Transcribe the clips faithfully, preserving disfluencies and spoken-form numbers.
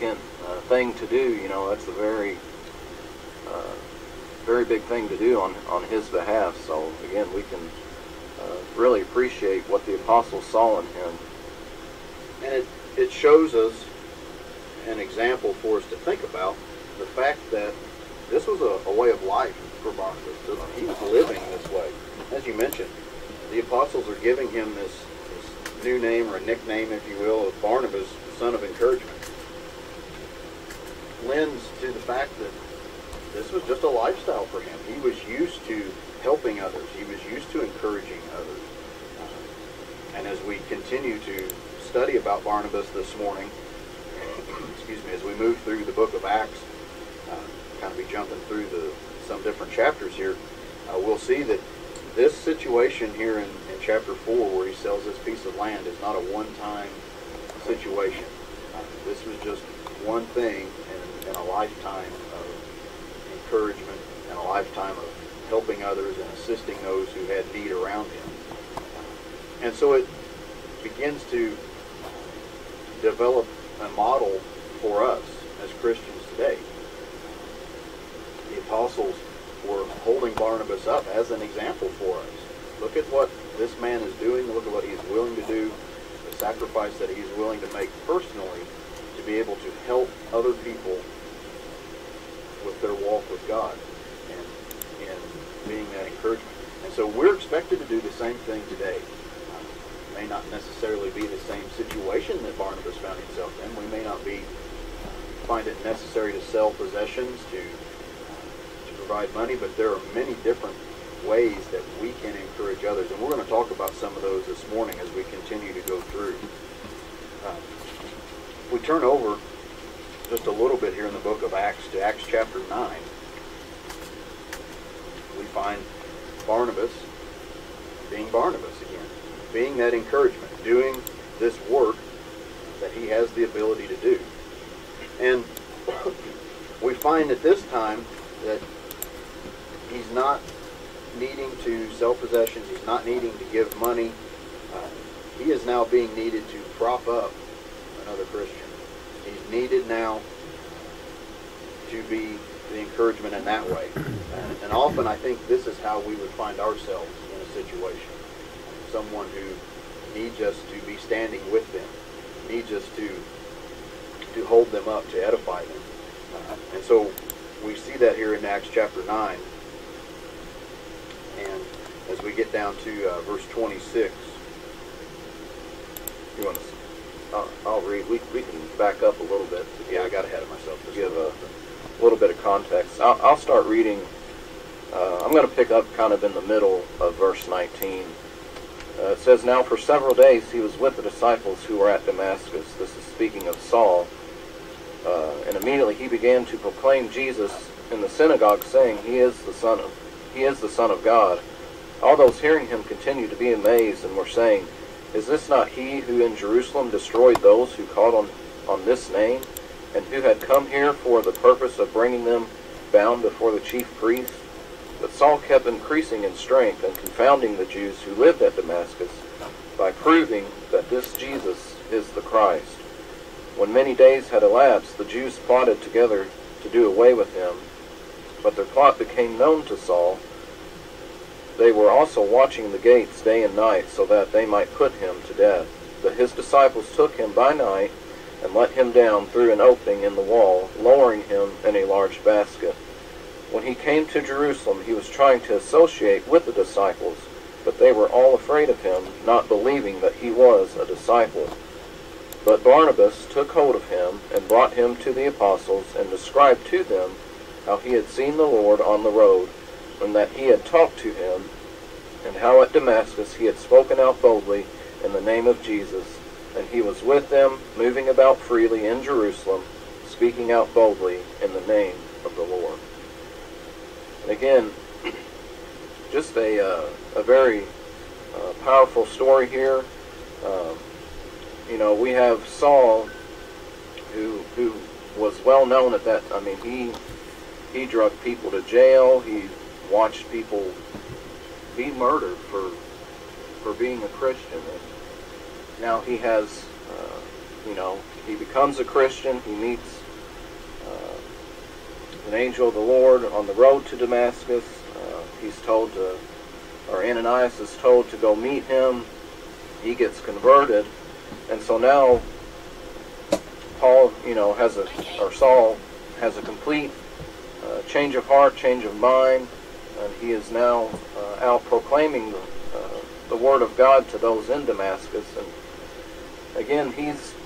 significant uh, thing to do. You know, that's a very, uh, very big thing to do on, on his behalf. So, again, we can uh, really appreciate what the apostles saw in him. And it, it shows us an example for us to think about, the fact that this was a, a way of life for Barnabas. He was living this way. As you mentioned, the apostles are giving him this, this new name, or a nickname, if you will, of Barnabas, the son of encouragement. Lends to the fact that this was just a lifestyle for him. He was used to helping others. He was used to encouraging others. Uh, and as we continue to study about Barnabas this morning, excuse me, as we move through the book of Acts, uh, kind of be jumping through the some different chapters here, uh, we'll see that this situation here in, in chapter four, where he sells this piece of land, is not a one-time situation. Uh, this was just one thing in, in a lifetime of encouragement and a lifetime of helping others and assisting those who had need around him. And so it begins to develop a model for us as Christians today. The apostles were holding Barnabas up as an example for us. Look at what this man is doing. Look at what he is willing to do, the sacrifice that he is willing to make personally to be able to help other people with their walk with God and, and being that encouragement. And so we're expected to do the same thing today. Uh, may not necessarily be the same situation that Barnabas found himself in. We may not be find it necessary to sell possessions to provide money, but there are many different ways that we can encourage others, and we're going to talk about some of those this morning as we continue to go through. Uh, we turn over just a little bit here in the book of Acts to Acts chapter nine. We find Barnabas being Barnabas again, being that encouragement, doing this work that he has the ability to do. And we find at this time that he's not needing to sell possessions. He's not needing to give money. Uh, he is now being needed to prop up another Christian. He's needed now to be the encouragement in that way. And, and often I think this is how we would find ourselves in a situation. Someone who needs us to be standing with them, needs us to, to hold them up, to edify them. Uh, and so we see that here in Acts chapter nine. And as we get down to uh, verse twenty-six, You want to? I'll, I'll read. We we can back up a little bit. Yeah, I got ahead of myself. To give a little bit of context. I'll, I'll start reading. Uh, I'm going to pick up kind of in the middle of verse nineteen. Uh, it says, "Now for several days he was with the disciples who were at Damascus." This is speaking of Saul. Uh, and immediately he began to proclaim Jesus in the synagogue, saying, "He is the Son of He is the Son of God." All those hearing him continued to be amazed and were saying, "Is this not he who in Jerusalem destroyed those who called on, on this name, and who had come here for the purpose of bringing them bound before the chief priests?" But Saul kept increasing in strength and confounding the Jews who lived at Damascus by proving that this Jesus is the Christ. When many days had elapsed, the Jews plotted together to do away with him. But their plot became known to Saul. They were also watching the gates day and night, so that they might put him to death. But his disciples took him by night and let him down through an opening in the wall, lowering him in a large basket. When he came to Jerusalem, he was trying to associate with the disciples, but they were all afraid of him, not believing that he was a disciple. But Barnabas took hold of him and brought him to the apostles and described to them how he had seen the Lord on the road, and that he had talked to him, and how at Damascus he had spoken out boldly in the name of Jesus. And he was with them, moving about freely in Jerusalem, speaking out boldly in the name of the Lord. And again, just a, uh, a very uh, powerful story here. Um, you know, we have Saul, who who was well known at that. I mean, he he drug people to jail. He watched people be murdered for for being a Christian. And now he has, uh, you know, he becomes a Christian. He meets uh, an angel of the Lord on the road to Damascus. Uh, he's told to, or Ananias is told to go meet him. He gets converted, and so now Paul, you know, has a, or Saul has a complete uh, change of heart, change of mind, and he is now uh, out proclaiming the, uh, the word of God to those in Damascus. And again, he's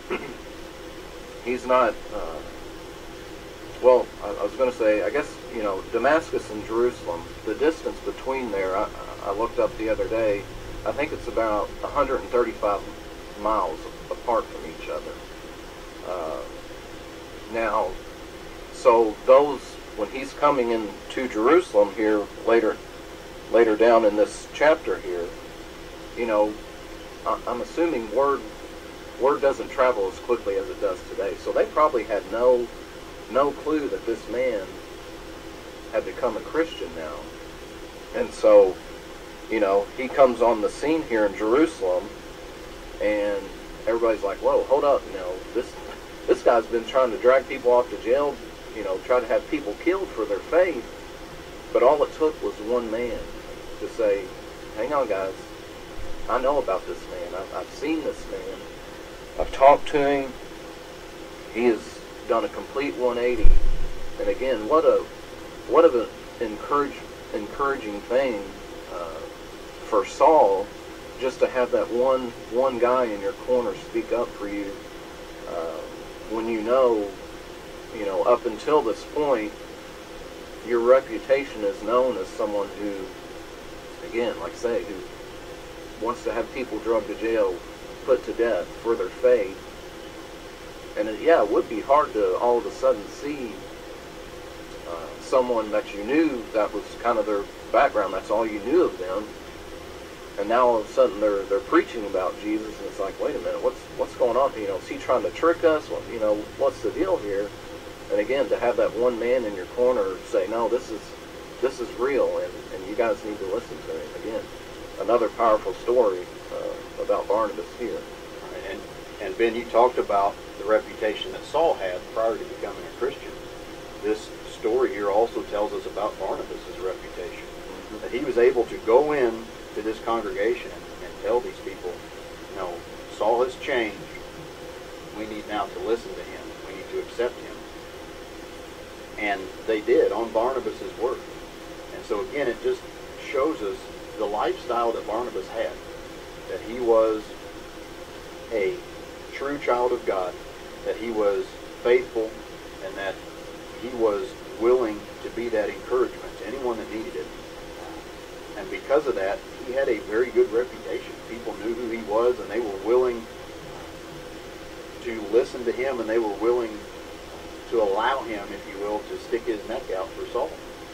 he's not. Uh, well, I, I was going to say, I guess, you know, Damascus and Jerusalem, the distance between there, I, I looked up the other day. I think it's about one hundred thirty-five miles apart from each other. Uh, now, so those, when he's coming into Jerusalem here later, later down in this chapter here, you know, I, I'm assuming word word doesn't travel as quickly as it does today. So they probably had no no clue that this man had become a Christian now, and so, you know, he comes on the scene here in Jerusalem, and everybody's like, whoa, hold up, you know, this this guy's been trying to drag people off to jail, you know, try to have people killed for their faith. But all it took was one man to say, hang on, guys, I know about this man. I've, I've seen this man. I've talked to him. He has done a complete one eighty. And again, what a what of an encourage, encouraging thing uh, for Saul, just to have that one one guy in your corner speak up for you, uh, when you know, you know, up until this point, your reputation is known as someone who, again, like I say, who wants to have people drugged to jail, put to death for their faith. And it, yeah, it would be hard to all of a sudden see uh, someone that you knew, that was kind of their background, that's all you knew of them, and now all of a sudden they're they're preaching about Jesus, and it's like, wait a minute, what's what's going on? You know, is he trying to trick us? What, you know, what's the deal here? And again, to have that one man in your corner say, no, this is this is real, and, and you guys need to listen to him. Again, another powerful story uh, about Barnabas here. And and Ben, you talked about the reputation that Saul had prior to becoming a Christian. This story here also tells us about Barnabas' reputation. Mm-hmm. That he was able to go in to this congregation and, and tell these people, you know, Saul has changed. We need now to listen to him. We need to accept him. And they did, on Barnabas' word. And so again, it just shows us the lifestyle that Barnabas had. That he was a true child of God, that he was faithful, and that he was willing to be that encouragement to anyone that needed it. And because of that, he had a very good reputation. People knew who he was, and they were willing to listen to him, and they were willing to allow him, if you will, to stick his neck out for Saul.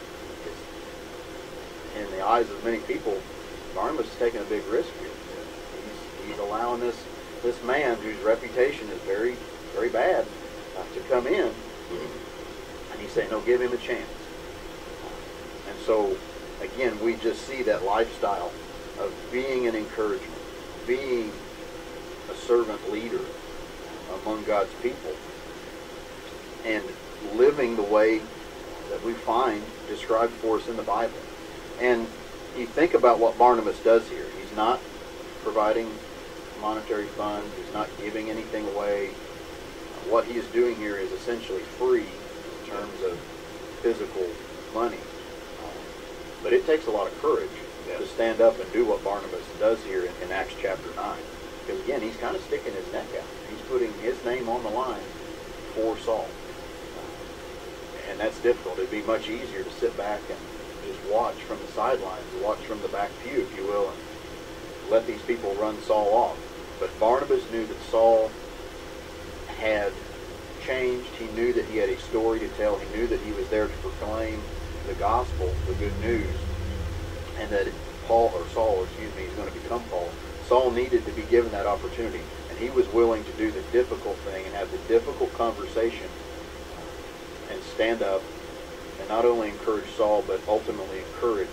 In the eyes of many people, Barnabas is taking a big risk here. He's, he's allowing this this man whose reputation is very, very bad uh, to come in, and he's saying, no, give him a chance. And so, again, we just see that lifestyle of being an encouragement, being a servant leader among God's people, and living the way that we find described for us in the Bible. And you think about what Barnabas does here. He's not providing monetary funds. He's not giving anything away. What he is doing here is essentially free in terms of physical money. But it takes a lot of courage yes. to stand up and do what Barnabas does here in, in Acts chapter nine. Because again, he's kind of sticking his neck out. He's putting his name on the line for Saul. And that's difficult. It'd be much easier to sit back and just watch from the sidelines, watch from the back pew, if you will, and let these people run Saul off. But Barnabas knew that Saul had changed. He knew that he had a story to tell. He knew that he was there to proclaim the gospel, the good news, and that Paul, or Saul, excuse me, he's going to become Paul. Saul needed to be given that opportunity, and he was willing to do the difficult thing and have the difficult conversation and stand up and not only encourage Saul, but ultimately encourage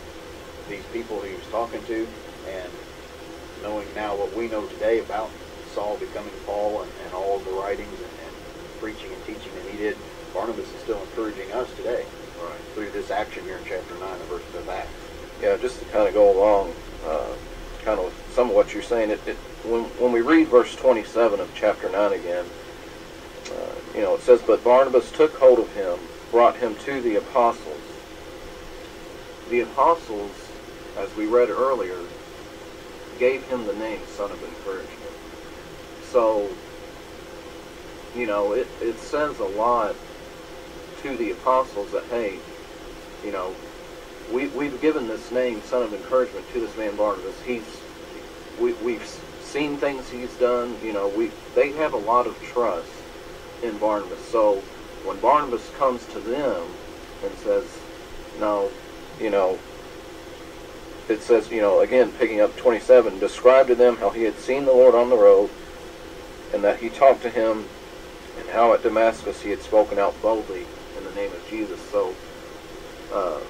these people he was talking to. And knowing now what we know today about Saul becoming Paul and, and all of the writings and, and preaching and teaching that he did, Barnabas is still encouraging us today, right, through this action here in chapter nine of verses of Acts. Yeah, just to kind of go along, uh, kind of with some of what you're saying, it, it when when we read verse twenty-seven of chapter nine again, uh, you know, it says, "But Barnabas took hold of him, brought him to the apostles." The apostles, as we read earlier, gave him the name Son of Encouragement. So, you know, it, it says a lot to the apostles that, hey, you know, we, we've given this name, Son of Encouragement, to this man Barnabas. He's, we, we've seen things he's done. You know, we they have a lot of trust in Barnabas. So when Barnabas comes to them and says, no, you know, it says, you know, again, picking up twenty-seven, described to them how he had seen the Lord on the road, and that he talked to him, and how at Damascus he had spoken out boldly in the name of Jesus. So, uh,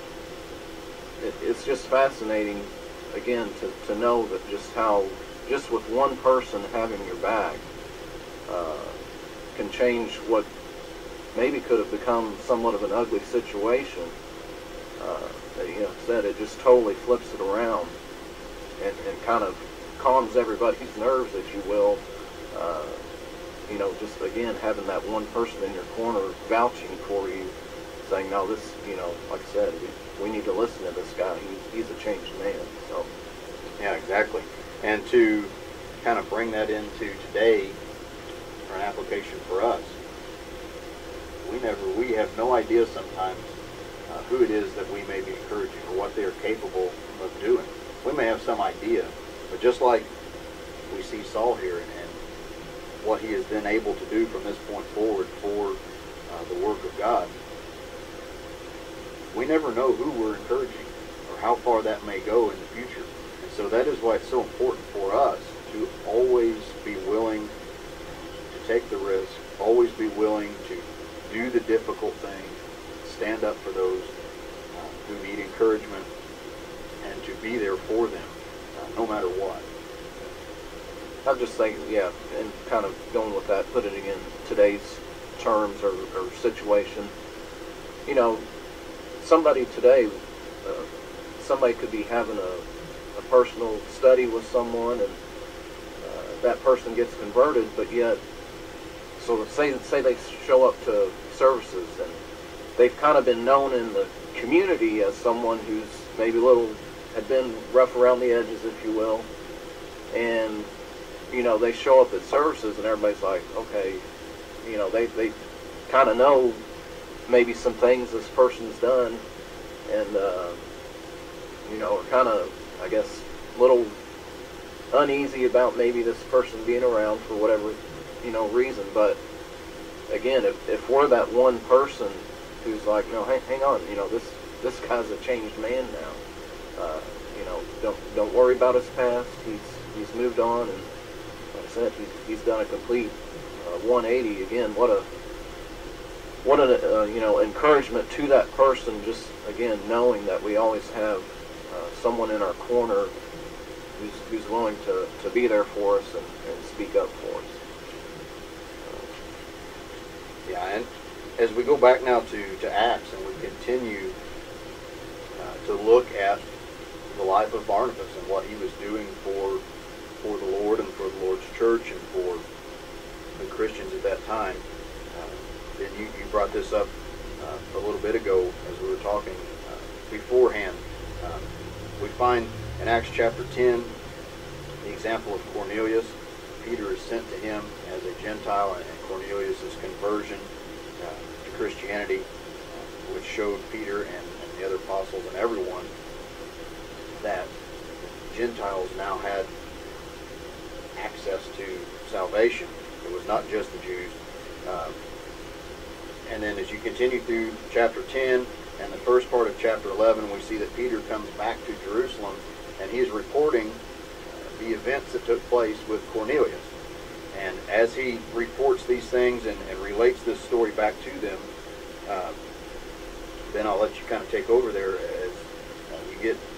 it, it's just fascinating, again, to, to know that just how, just with one person having your back, uh, can change what maybe could have become somewhat of an ugly situation. Uh, you know, said it just totally flips it around and, and kind of calms everybody's nerves, if you will. Uh, you know, just again having that one person in your corner vouching for you, saying, "No, this, you know, like I said, we, we need to listen to this guy. He's he's a changed man." So, yeah, exactly. And to kind of bring that into today, for an application for us, we never, we have no idea sometimes uh, who it is that we may be encouraging or what they are capable of doing. We may have some idea, but just like we see Saul here and, and what he has been able to do from this point forward for uh, the work of God, we never know who we're encouraging or how far that may go in the future. And so that is why it's so important for us to always be willing to take the risk, always be willing to do the difficult thing, stand up for those uh, who need encouragement, and to be there for them, uh, no matter what. I'm just thinking, yeah, and kind of going with that, putting it in today's terms or, or situation. You know, somebody today, uh, somebody could be having a, a personal study with someone, and uh, that person gets converted, but yet, so say say they show up to services, and they've kind of been known in the community as someone who's maybe a little, had been rough around the edges, if you will, and you know, they show up at services and everybody's like, okay, you know, they, they kind of know maybe some things this person's done, and, uh, you know, are kind of, I guess, a little uneasy about maybe this person being around for whatever, you know, reason. But, again, if, if we're that one person who's like, no, hang, hang on, you know, this, this guy's a changed man now. Uh, you know, don't, don't worry about his past. He's, he's moved on, and like I said, he's, he's done a complete uh, one eighty. Again, what a what a uh, you know, encouragement to that person. Just again knowing that we always have uh, someone in our corner who's who's willing to, to be there for us and, and speak up for us. Uh, yeah, and as we go back now to, to Acts and we continue uh, to look at the life of Barnabas and what he was doing for for the Lord and for the Lord's church and for the Christians at that time. Uh, then you, you brought this up uh, a little bit ago as we were talking uh, beforehand. Um, we find in Acts chapter ten the example of Cornelius. Peter is sent to him as a Gentile, and Cornelius' conversion uh, to Christianity, uh, which showed Peter and, and the other apostles and everyone that Gentiles now had access to salvation. It was not just the Jews. Um, and then as you continue through chapter ten and the first part of chapter eleven, we see that Peter comes back to Jerusalem and he is reporting uh, the events that took place with Cornelius. And as he reports these things and, and relates this story back to them, uh, then I'll let you kind of take over there as uh, you get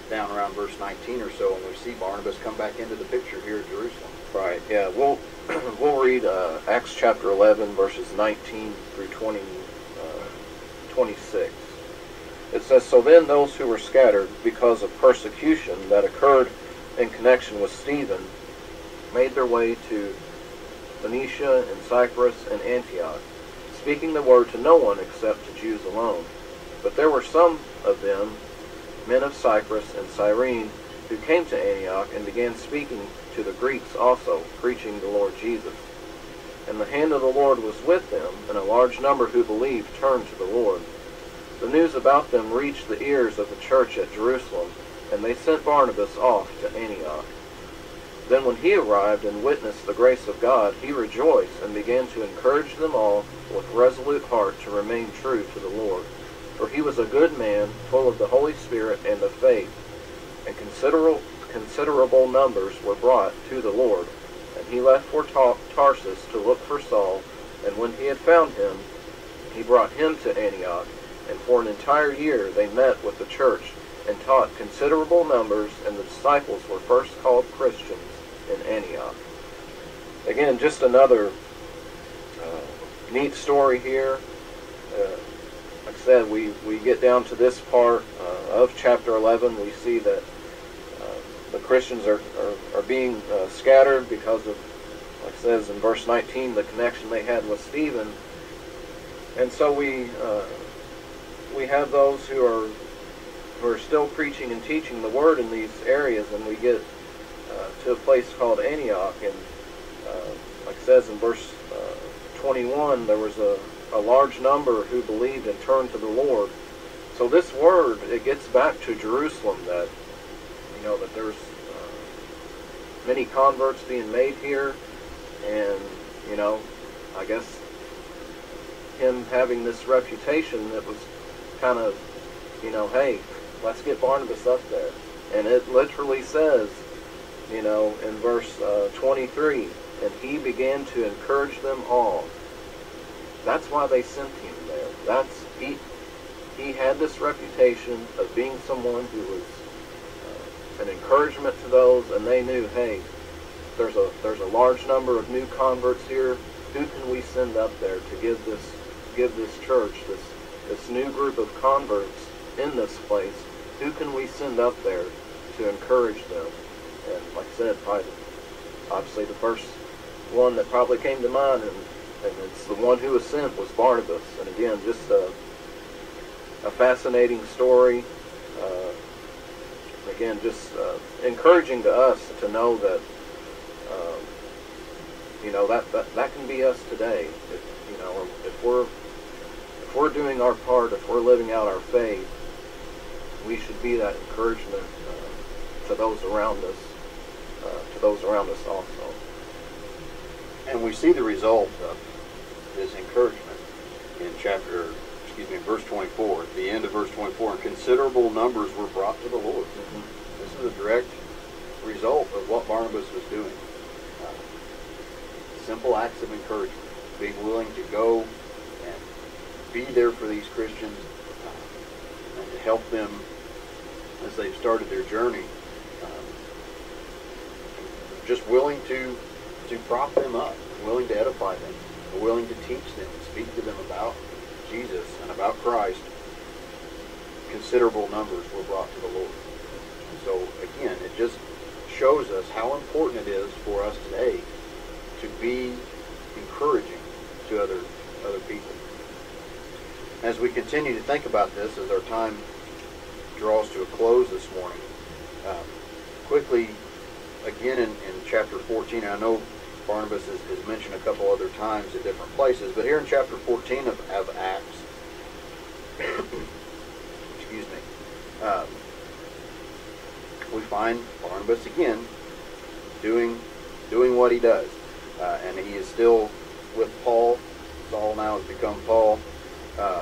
down around verse nineteen or so, and we see Barnabas come back into the picture here at Jerusalem. Right. Yeah. We'll we'll read uh, Acts chapter eleven, verses nineteen through twenty, uh, twenty-six. It says, "So then those who were scattered because of persecution that occurred in connection with Stephen made their way to Phoenicia and Cyprus and Antioch, speaking the word to no one except to Jews alone. But there were some of them, men of Cyprus and Cyrene, who came to Antioch and began speaking to the Greeks also, preaching the Lord Jesus. And the hand of the Lord was with them, and a large number who believed turned to the Lord. The news about them reached the ears of the church at Jerusalem, and they sent Barnabas off to Antioch. Then when he arrived and witnessed the grace of God, he rejoiced and began to encourage them all with resolute heart to remain true to the Lord. For he was a good man, full of the Holy Spirit and of faith, and considerable, considerable numbers were brought to the Lord. And he left for Tarsus to look for Saul, and when he had found him, he brought him to Antioch. And for an entire year they met with the church and taught considerable numbers, and the disciples were first called Christians in Antioch." Again, just another uh, neat story here. Uh, like I said, we, we get down to this part uh, of chapter eleven. We see that uh, the Christians are, are, are being uh, scattered because of, like it says in verse nineteen, the connection they had with Stephen. And so we... Uh, we have those who are who are still preaching and teaching the word in these areas, and we get uh, to a place called Antioch, and uh, like it says in verse uh, twenty-one, there was a, a large number who believed and turned to the Lord. So this word, it gets back to Jerusalem, that you know that there's uh, many converts being made here, and you know, I guess him having this reputation, that was kind of, you know, hey, let's get Barnabas up there. And it literally says, you know, in verse uh, twenty-three, and he began to encourage them all. That's why they sent him there. That's he. He had this reputation of being someone who was uh, an encouragement to those, and they knew, hey, there's a there's a large number of new converts here. Who can we send up there to give this give this church, this this new group of converts in this place, who can we send up there to encourage them? And like I said, probably, obviously the first one that probably came to mind, and, and it's the one who was sent, was Barnabas. And again, just a, a fascinating story. Uh, again, just uh, encouraging to us to know that, um, you know, that, that, that can be us today. If, you know, if we're If we're doing our part, if we're living out our faith, we should be that encouragement uh, to those around us, uh, to those around us also. And we see the result of this encouragement in chapter, excuse me, verse twenty-four. At the end of verse twenty-four, and considerable numbers were brought to the Lord. Mm-hmm. This is a direct result of what Barnabas was doing. Uh, simple acts of encouragement, being willing to go be there for these Christians uh, and to help them as they've started their journey. Um, just willing to to prop them up, willing to edify them, willing to teach them, speak to them about Jesus and about Christ. Considerable numbers were brought to the Lord. And so again, it just shows us how important it is for us today to be encouraging to other other people. As we continue to think about this, as our time draws to a close this morning, um, quickly, again in, in chapter fourteen, I know Barnabas is, is mentioned a couple other times at different places, but here in chapter fourteen of, of Acts, excuse me, um, we find Barnabas again doing doing what he does, uh, and he is still with Paul. Saul now has become Paul. Um,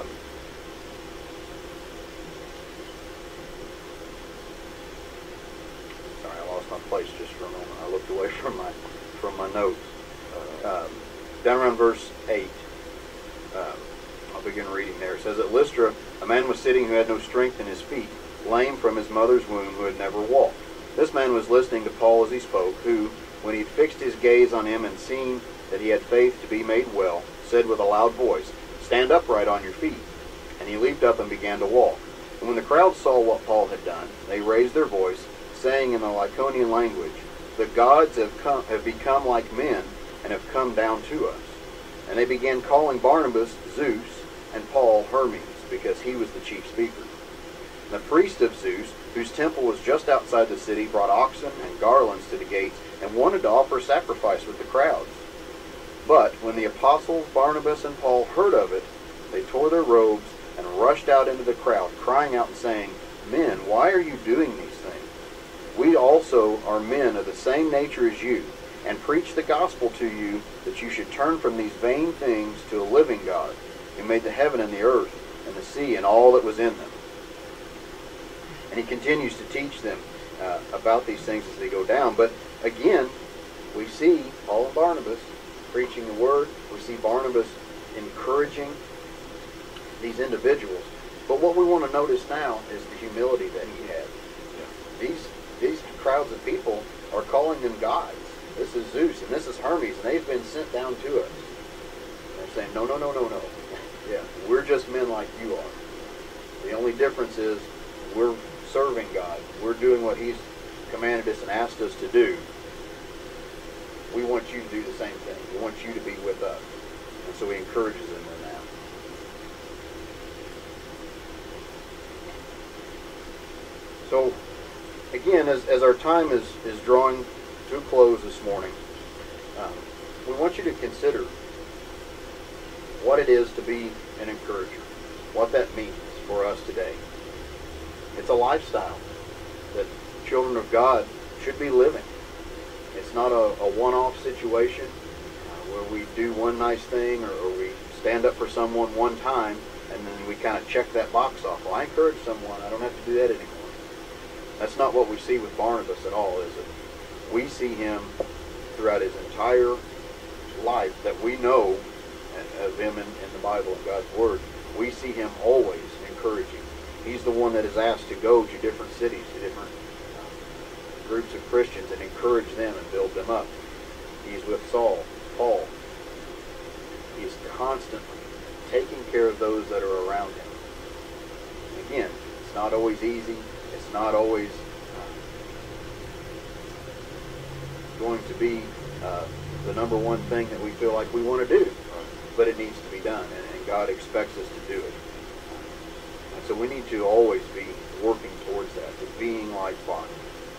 sorry, I lost my place just for a moment. I looked away from my from my notes. Uh, um, down around verse eight, um, I'll begin reading there. It says, "At Lystra, a man was sitting who had no strength in his feet. lame from his mother's womb, who had never walked. This man was listening to Paul as he spoke, who, when he had fixed his gaze on him and seen that he had faith to be made well, said with a loud voice, "Stand upright on your feet." And he leaped up and began to walk. And when the crowd saw what Paul had done, they raised their voice, saying in the Lycaonian language, "The gods have come, have become like men, and have come down to us." And they began calling Barnabas Zeus, and Paul Hermes, because he was the chief speaker. And the priest of Zeus, whose temple was just outside the city, brought oxen and garlands to the gates, and wanted to offer sacrifice with the crowds. But when the apostles Barnabas and Paul heard of it, they tore their robes and rushed out into the crowd, crying out and saying, "Men, why are you doing these things? We also are men of the same nature as you, and preach the gospel to you, that you should turn from these vain things to a living God, who made the heaven and the earth and the sea and all that was in them." And he continues to teach them uh, about these things as they go down. But again, we see Paul and Barnabas preaching the word. We see Barnabas encouraging these individuals. But what we want to notice now is the humility that he had. These, these crowds of people are calling them gods. This is Zeus and this is Hermes, and they've been sent down to us. And they're saying, no, no, no, no, no. Yeah, we're just men like you are. The only difference is we're serving God. We're doing what he's commanded us and asked us to do. We want you to do the same thing. We want you to be with us. And so he encourages them in that. So, again, as, as our time is, is drawing to a close this morning, um, we want you to consider what it is to be an encourager, what that means for us today. It's a lifestyle that children of God should be living. It's not a, a one-off situation uh, where we do one nice thing, or, or we stand up for someone one time and then we kind of check that box off. Well, I encourage someone. I don't have to do that anymore. That's not what we see with Barnabas at all, is it? We see him throughout his entire life that we know of him in, in the Bible and God's Word. We see him always encouraging. He's the one that is asked to go to different cities, to different uh, groups of Christians, and encourage them and build them up. He's with Saul, Paul. He's constantly taking care of those that are around him. And again, it's not always easy. It's not always uh, going to be uh, the number one thing that we feel like we want to do. But it needs to be done, and, and God expects us to do it. And so we need to always be working towards that, to being like Barnabas.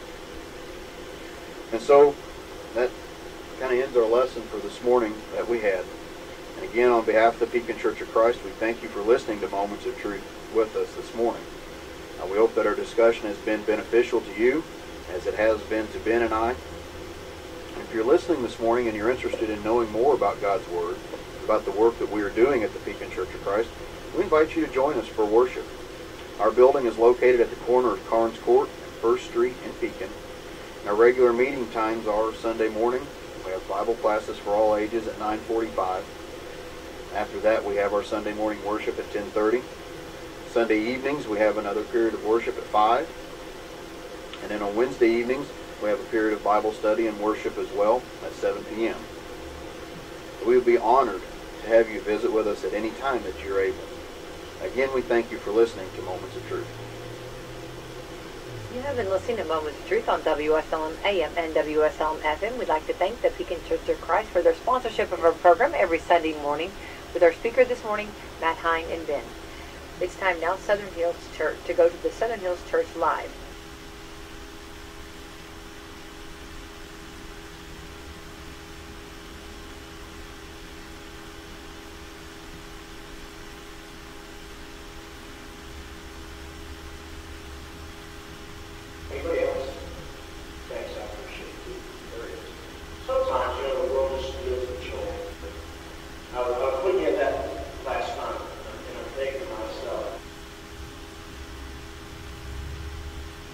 And so that kind of ends our lesson for this morning that we had. And again, on behalf of the Pekin Church of Christ, we thank you for listening to Moments of Truth with us this morning. Uh, we hope that our discussion has been beneficial to you, as it has been to Ben and I. And if you're listening this morning and you're interested in knowing more about God's Word, about the work that we are doing at the Pekin Church of Christ, we invite you to join us for worship. Our building is located at the corner of Carnes Court and First Street in Pekin. And our regular meeting times are Sunday morning. We have Bible classes for all ages at nine forty-five. After that, we have our Sunday morning worship at ten thirty. Sunday evenings, we have another period of worship at five. And then on Wednesday evenings, we have a period of Bible study and worship as well at seven p m We would be honored to have you visit with us at any time that you're able. Again, we thank you for listening to Moments of Truth. You have been listening to Moments of Truth on W S L M A M and W S L M F M. We'd like to thank the Pekin Church of Christ for their sponsorship of our program every Sunday morning with our speaker this morning, Matt Hine and Ben. It's time now, Southern Hills Church, to go to the Southern Hills Church Live. Anybody else? Thanks, I appreciate it. There is. Sometimes, you know, the world just feels the joy. I was, I was looking at that last night, and I'm thinking to myself,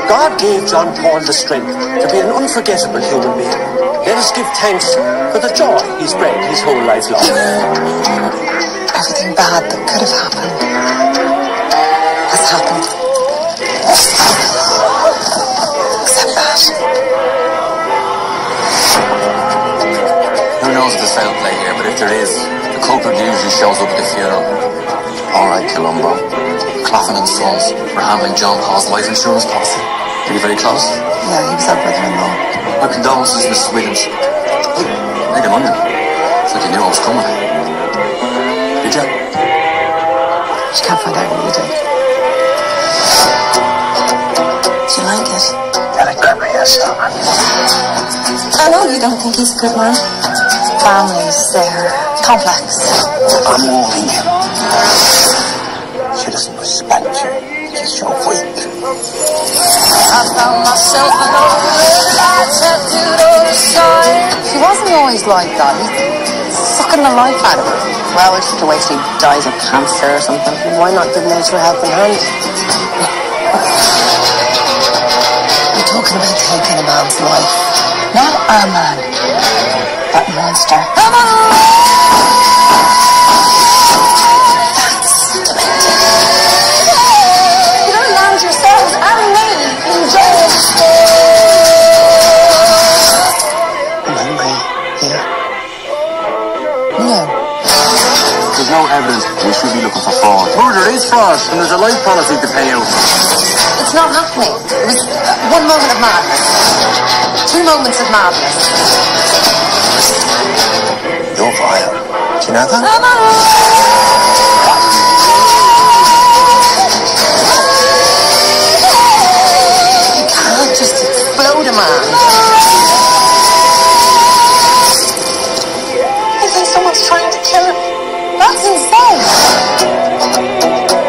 God gave John Paul the strength to be an unforgettable human being. Let us give thanks for the joy he spread his whole life long. Everything bad that could have happened has happened. Except that. Who knows if there's foul play here, but if there is, the culprit usually shows up at the funeral. All right, Columbo. Claflin and Sons were handling John Paul's life insurance policy. Were you very close? Yeah, he was our brother-in-law. My condolences, Missus Williams. Hey, good morning. It's like you knew I was coming. Did you? She can't find out what we did. Do you like it? Get it, Gregory, yes, darling. I know you don't think he's a good man. Families, they're complex. I'm warning you. She doesn't respect you because you're weak. I found myself an old red light tattooed on the side. He wasn't always like that. He's sucking the life out of her. Well, we just have to wait till he dies of cancer or something. Why not give nature a helping hand? We're talking about taking a man's life, not our man. That monster. Come on! Yourselves and me in jail. I'm hungry. Here. No. There's no evidence we should be looking for fraud. Murder is fraud, and there's a life policy to pay out. It's not happening. It was uh, one moment of madness. Two moments of madness. You're vile. Do you know that? Come on! Just explode a man. I think someone's trying to kill him. That's insane.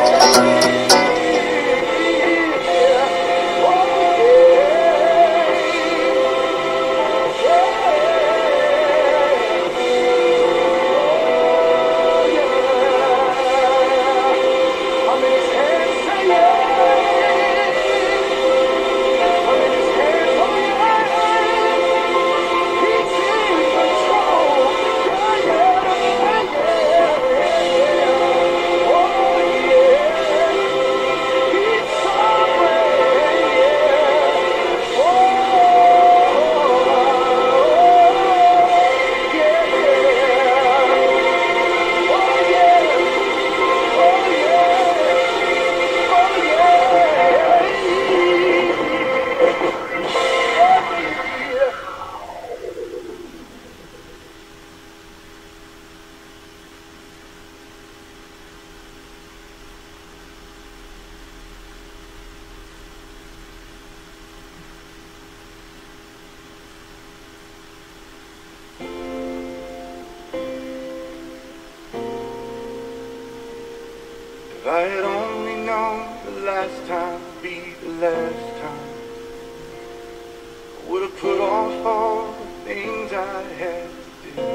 If I had only known the last time would be the last time, I would have put off all the things I had to do.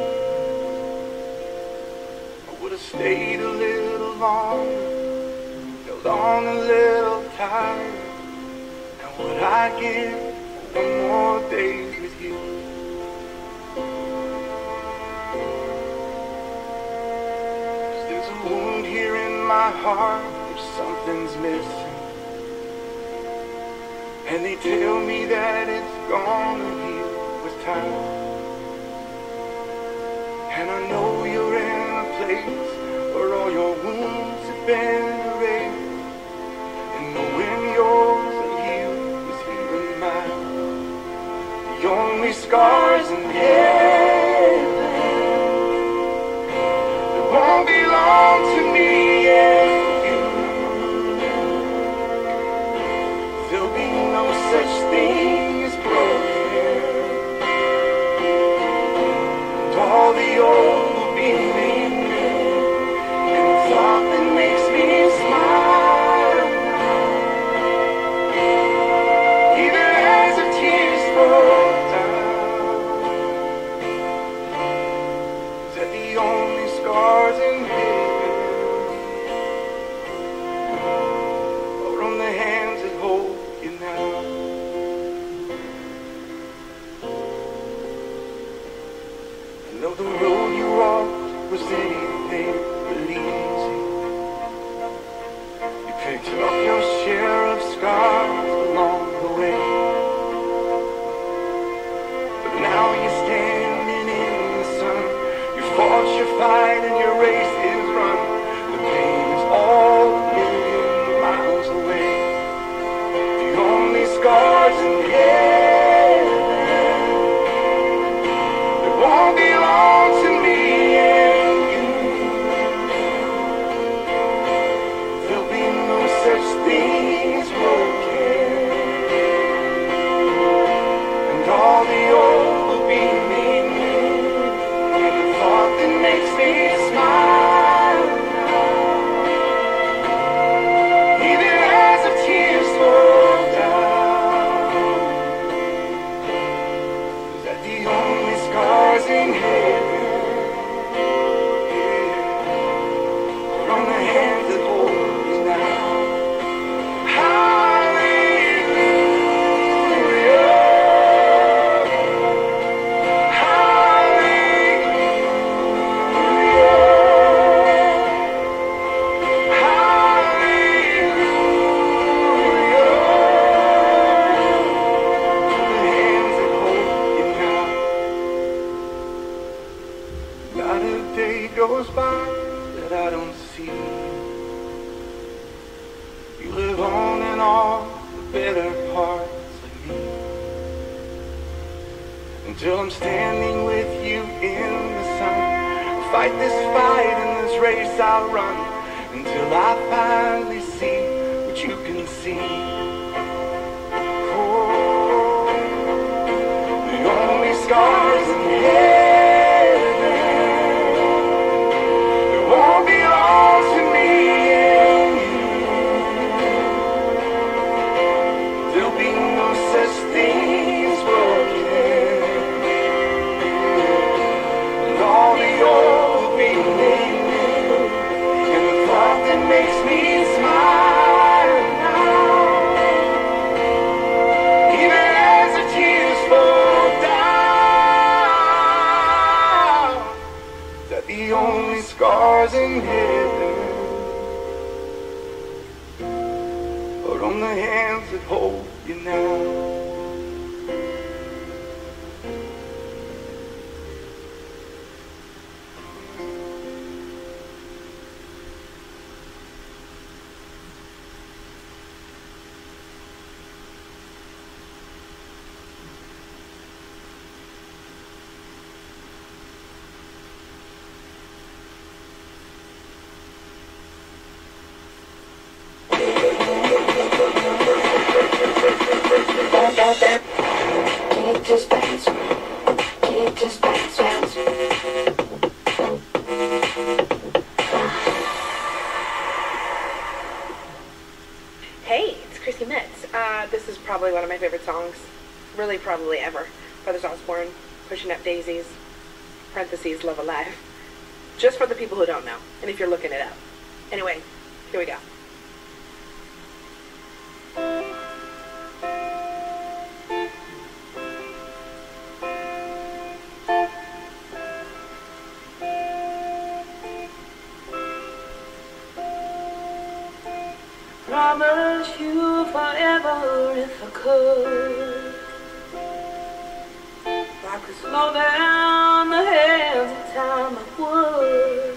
I would have stayed a little longer, held on a little tighter. Now would I give one more day with you? There's a wound here in my heart, there's something's missing, and they tell me that it's gonna heal with time. And I know you're in a place where all your wounds have been erased, and knowing yours are healed is healing mine. The only scars in heaven won't belong to me and you. There'll be no such thing as broken, and all the old will be made new. And the thought that makes me smile now, even as the tears fall down, is that the only scars in heaven are on the hands that hold you now. though the road you walked was anything but easy. You picked up your share of scars along the way, but now you're standing in the sun. You fought your fight and your race is run. The pain is all a million miles away. The only scars in heaven that won't belong to me and you. There'll be no such thing as broken, and all the old will be made new. And the thought that makes me smile now, even as the tears fall down, is that the only scars in heaven, yeah, are on the hands that hold us now. Hallelujah, not a day goes by that I don't see you live on in all the better parts of me, until I'm standing with you in the sun. I'll fight this fight and this race I'll run, until I finally see what you can see. Oh, the only scars in heaven that won't belong to me and you. There'll be no such thing as broken, and all the old will be made new. And the thought that makes me smile now, even as the tears fall down, that the only scars in heaven are on the hands that hold you now. Hey, it's Chrissy Metz. Uh, this is probably one of my favorite songs, really probably ever. Brothers Osborne, Pushing Up Daisies, parentheses, Love Alive. Just for the people who don't know, and if you're looking it up. Anyway, here we go. Promise you forever if I could. If I could slow down the hands of time, I would.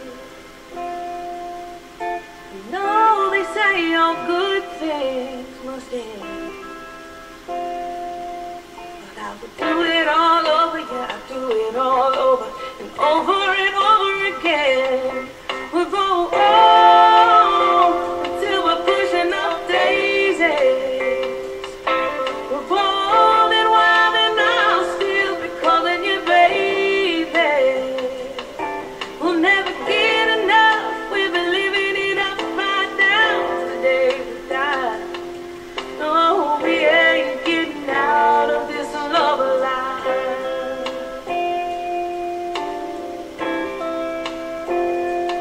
You know they say all good things must end, but I would do it all over, yeah, I'd do it all over and over and over again. We'll go on until we're pushing up daisies. We're bold and wild and I'll still be calling you baby. We'll never get enough, we've been living it up right down to the day we die. No, we ain't getting out of this love alive.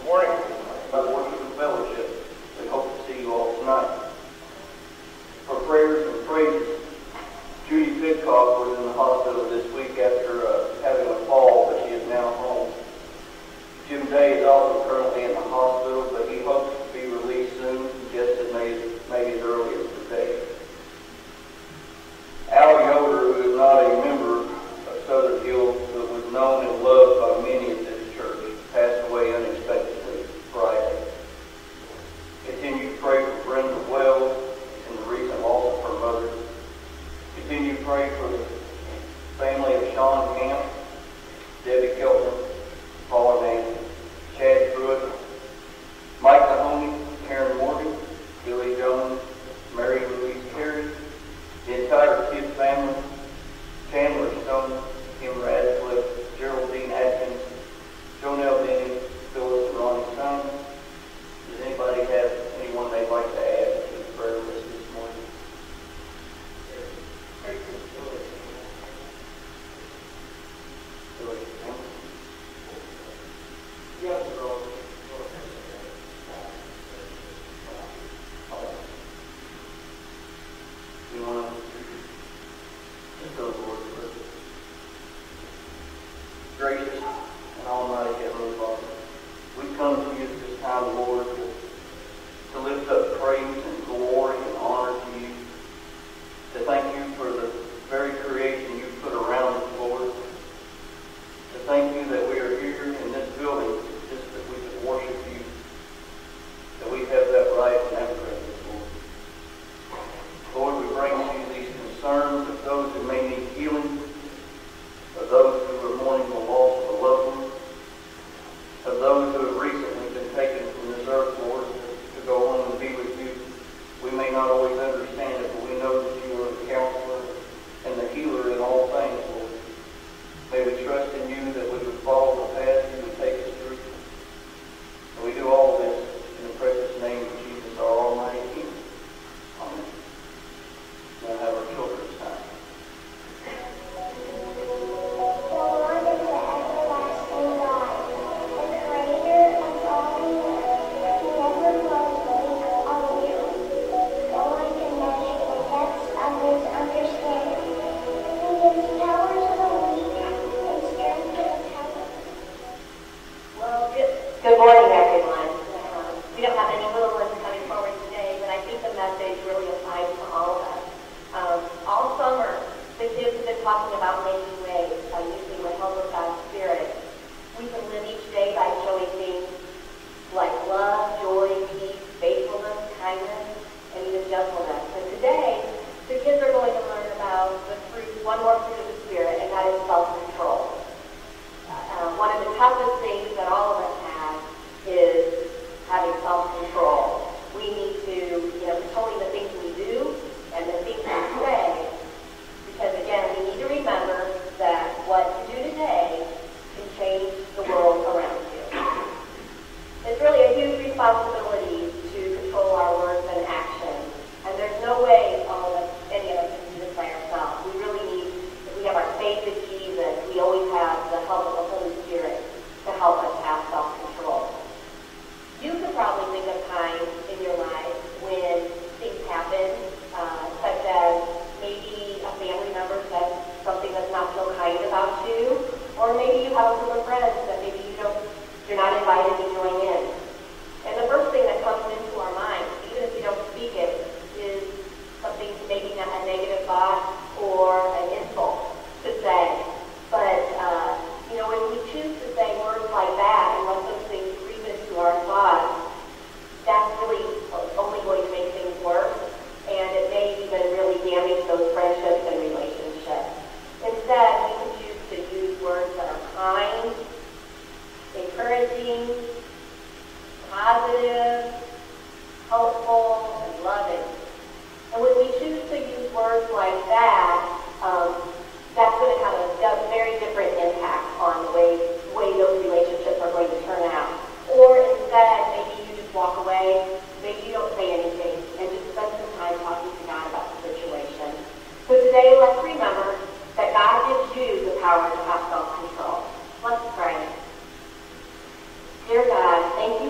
morning, my worship and fellowship. We hope to see you all tonight. For prayers and praises, Judy Pidcock was in the hospital this week after uh, having a fall, but she is now home. Jim Day is also currently in the hospital, but he hopes to be released soon, just as made, made it earlier today. Al Yoder, who is not a member of Southern Hills, but was known and loved by many at this church, passed away unexpectedly Friday. Continue to pray for Brenda Wells in the recent loss of her mother. Continue to pray for the family of Sean Camp, Debbie Keltner, Paula Nancy, Chad Pruitt, Mike Mahoney, Karen Morgan, Billy Jones, Mary Louise Carey, the entire Kidd family, Chandler Stone, Kim Radcliffe, Geraldine Atkins, Jonelle Denny, Phyllis and Ronnie Stone. Does anybody have anyone they'd like to add to the prayer list this morning? Yes, bro. You want to just go to the Lord first. Gracious and Almighty Heavenly Father, we come to you at this time, Lord, to, to lift up praise and glory and honor to you, to thank you for the very creation you put around us, Lord, to thank you that we are here in this building just that we can worship you, that we have that right and that privilege, Lord. Lord, we bring to you these concerns of those who may need healing, of those who are mourning the loss of a loved one, of those who have recently been taken from this earth, Lord, to go on and be with you. We may not always understand it, but we know that you are the counselor and the healer in all things, Lord. May we trust in you that we would follow the path you would take us through. And we do all this in the precious name of Jesus, our Almighty King. Amen. Now have our children's time. Good morning, everyone. Um, we don't have any little ones coming forward today, but I think the message really applies to all of us. Um, all summer, the kids have been talking about making waves by using the help of God's Spirit. We can live each day by showing things like love, joy, peace, faithfulness, kindness, and even gentleness. And today, the kids are going to learn about the fruit, one more fruit of the Spirit, and that is self-control. Uh, one of the toughest things that all of us have is having self-control. We need to, you know, controlling the things we do and the things we say, because again, we need to remember that what you do today can change the world around you. It's really a huge responsibility to control our words and actions, and there's no way all of us, any of us, can do this by ourselves. We really need, if we have our faith in Jesus, we always have the help of the Holy Spirit to help us have self-control. You could probably think of times in your life when things happen, uh, such as maybe a family member says something that's not so kind about you, or maybe you have a group of friends that maybe you don't, you're not invited to join in. And the first thing that comes into our mind, even if you don't speak it, is something maybe not a negative thought or an insult to say. But, uh, you know, if we choose to say words like that and let those things creep into our thoughts, that's really only going to make things worse, and it may even really damage those friendships and relationships. Instead, we can choose to use words that are kind, encouraging, positive, helpful, and loving. And when we choose to use words like that, um, that's going to have a, a very different impact on the way, way those relationships are going to turn out. Or instead, maybe you just walk away, maybe you don't say anything, and just spend some time talking to God about the situation. So today, let's remember that God gives you the power to have self-control. Let's pray. Dear God, thank you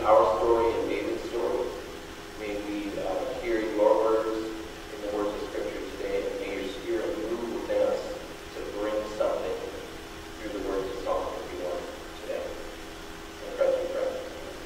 our story and David's story. May we uh, hear your words in the words of Scripture today, and may your Spirit move within us to bring something through the words of Psalm fifty-one today. In Christ we pray.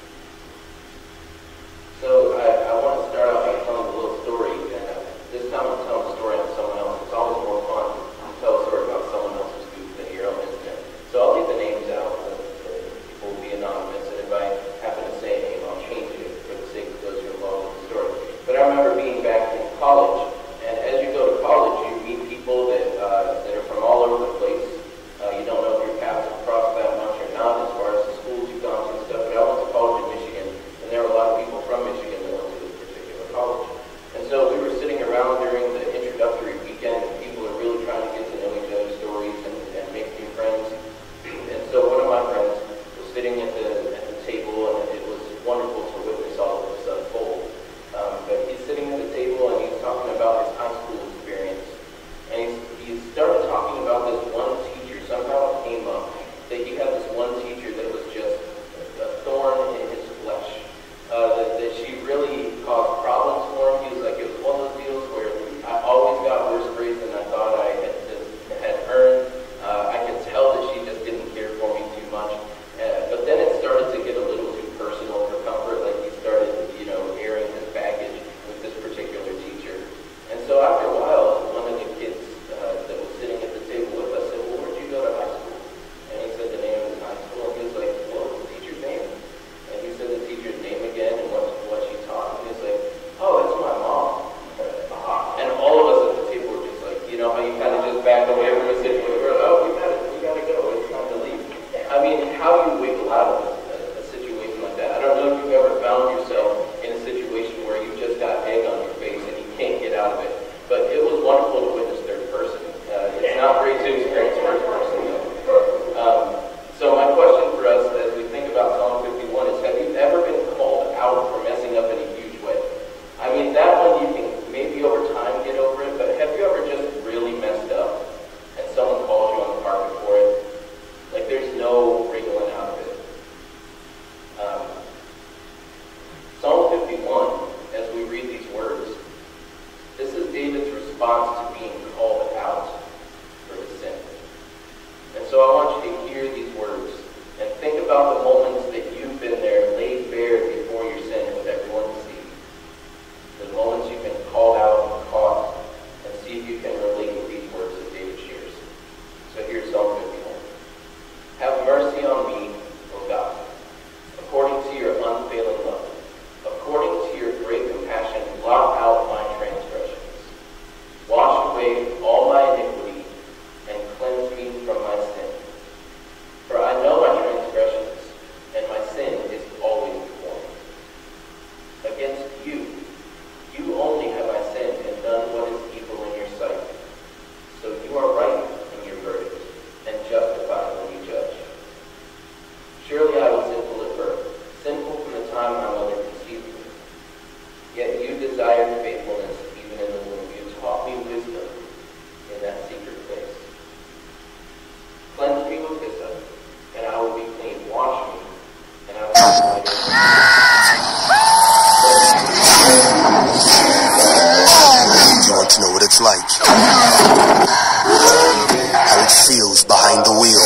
So I, I want to start out by telling a little story, and uh, this time I'm telling a story on someone else. It's always more fun to tell a story about someone else's goof than your own, isn't it? So I'll leave the names out. The, the people will be anonymous, and if I happen to say a name, I'll change it for the sake of those who are involved in the story. But I remember being back in college, and as you go to college, you meet people that uh, that are from all over the place. Uh, you don't know if your paths will cross that much or not as far as the schools you've gone to and stuff. But I went to college in Michigan, and there were a lot of people from Michigan that went to this particular college. And so we were sitting around during the introductory weekend, and people are really trying to get to know each other's stories and, and make new friends. And so one of my friends was sitting at the, at the table, and it was wonderful to witness all of this unfold. Um, but he's sitting at the table, and he's talking about his high school experience. And he's, he started talking about this one teacher. Somehow it came up that he had this one teacher that was just a thorn in his flesh. Uh, that, that she really caused problems for him. He was like, it was one of those deals where I always got worse grades than I thought I had, had earned. Uh, I could tell that she just didn't care for me too much. Uh, but then it started to get a little too personal for comfort. Like he started, you know, airing his baggage with this particular teacher. And so after a while, one of the kids uh, that was sitting at the table with us said, well, where'd you go to high school? And he said the name of his high school. And he was like, what was the teacher's name? And he said the teacher's name again and what, what she taught. And he was like, oh, that's my mom. And all of us at the table were just like, you know how you kind of just back away from a situation where, oh, we gotta, we gotta go. It's time to leave. I mean, how do you wiggle out of a, a situation like that? I don't know if you've ever found yourself in a situation where you just got egg on your face and you can't get out of it. But it was wonderful to witness third person. Uh, it's not great to experience first person, though. Um, so my question for us as we think about Psalm fifty-one is, have you ever been called out for messing up in a huge way? I mean, that one you can maybe over time get over it, but have you ever just really messed up and someone calls you on the carpet for it? Like there's no wriggling out of it. Um, Psalm fifty-one, as we read these words, this is David's response to being called out for his sin. And so I want you to hear these words and think about the moments that you've been there laid bare before your sin with everyone to see. The moments you've been called out and caught, and see if you can relate with these words that David shares. So here's Psalm fifty-one. Have mercy on me, O God, according to your unfailing love. According to your great compassion, blot out my transgressions. Wash away all my iniquity and cleanse me from my sin. For I know my transgressions, and my sin is always before me. Against you, you only have I sinned and done what is evil in your sight. So you are right in your verdict and justified when you judge. Surely I was sinful at birth, sinful from the time my mother conceived me. Yet you desired faithfulness even in the womb. You taught me wisdom in that secret place. Cleanse me with hyssop, and I will be clean. Wash me, and I will be whiter. You want to know what it's like? How it feels behind the wheel.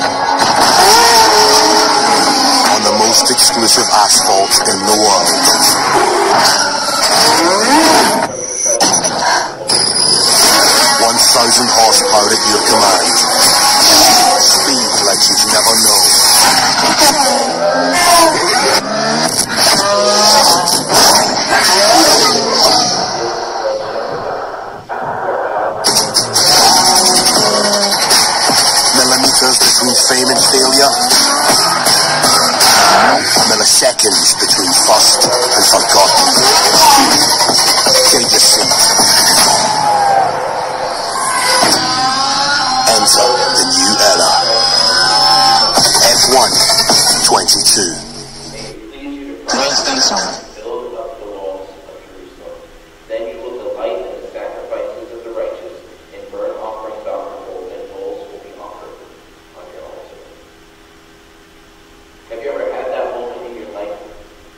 On the most exclusive asphalt in the world. One thousand horsepower at your command. Speed like you've never known. Millimeters between fame and failure. Milliseconds between first and forgotten. Take a seat. Enter the new era. F one twenty-two. Today's station. Build up the walls of Jerusalem. Then you will delight in the sacrifices of the righteous, and burnt offerings offered gold and bulls will be offered on your altar. Have you ever had that moment in your life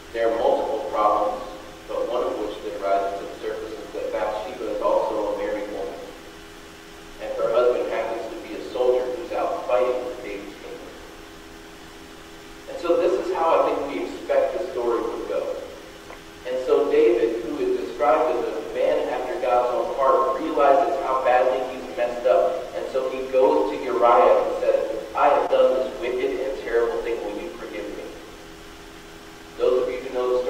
There are multiple problems, but one of which that rises to the surface is that Bathsheba is also a married woman, and her husband happens to be a soldier who's out fighting for David's kingdom. And so this is how I think we expect the story would go. And so David, who is described as a man after God's own heart, realizes how badly he's messed up, and so he goes to Uriah and says, I have done this wicked and terrible thing. Will you forgive me? Those of you who know the story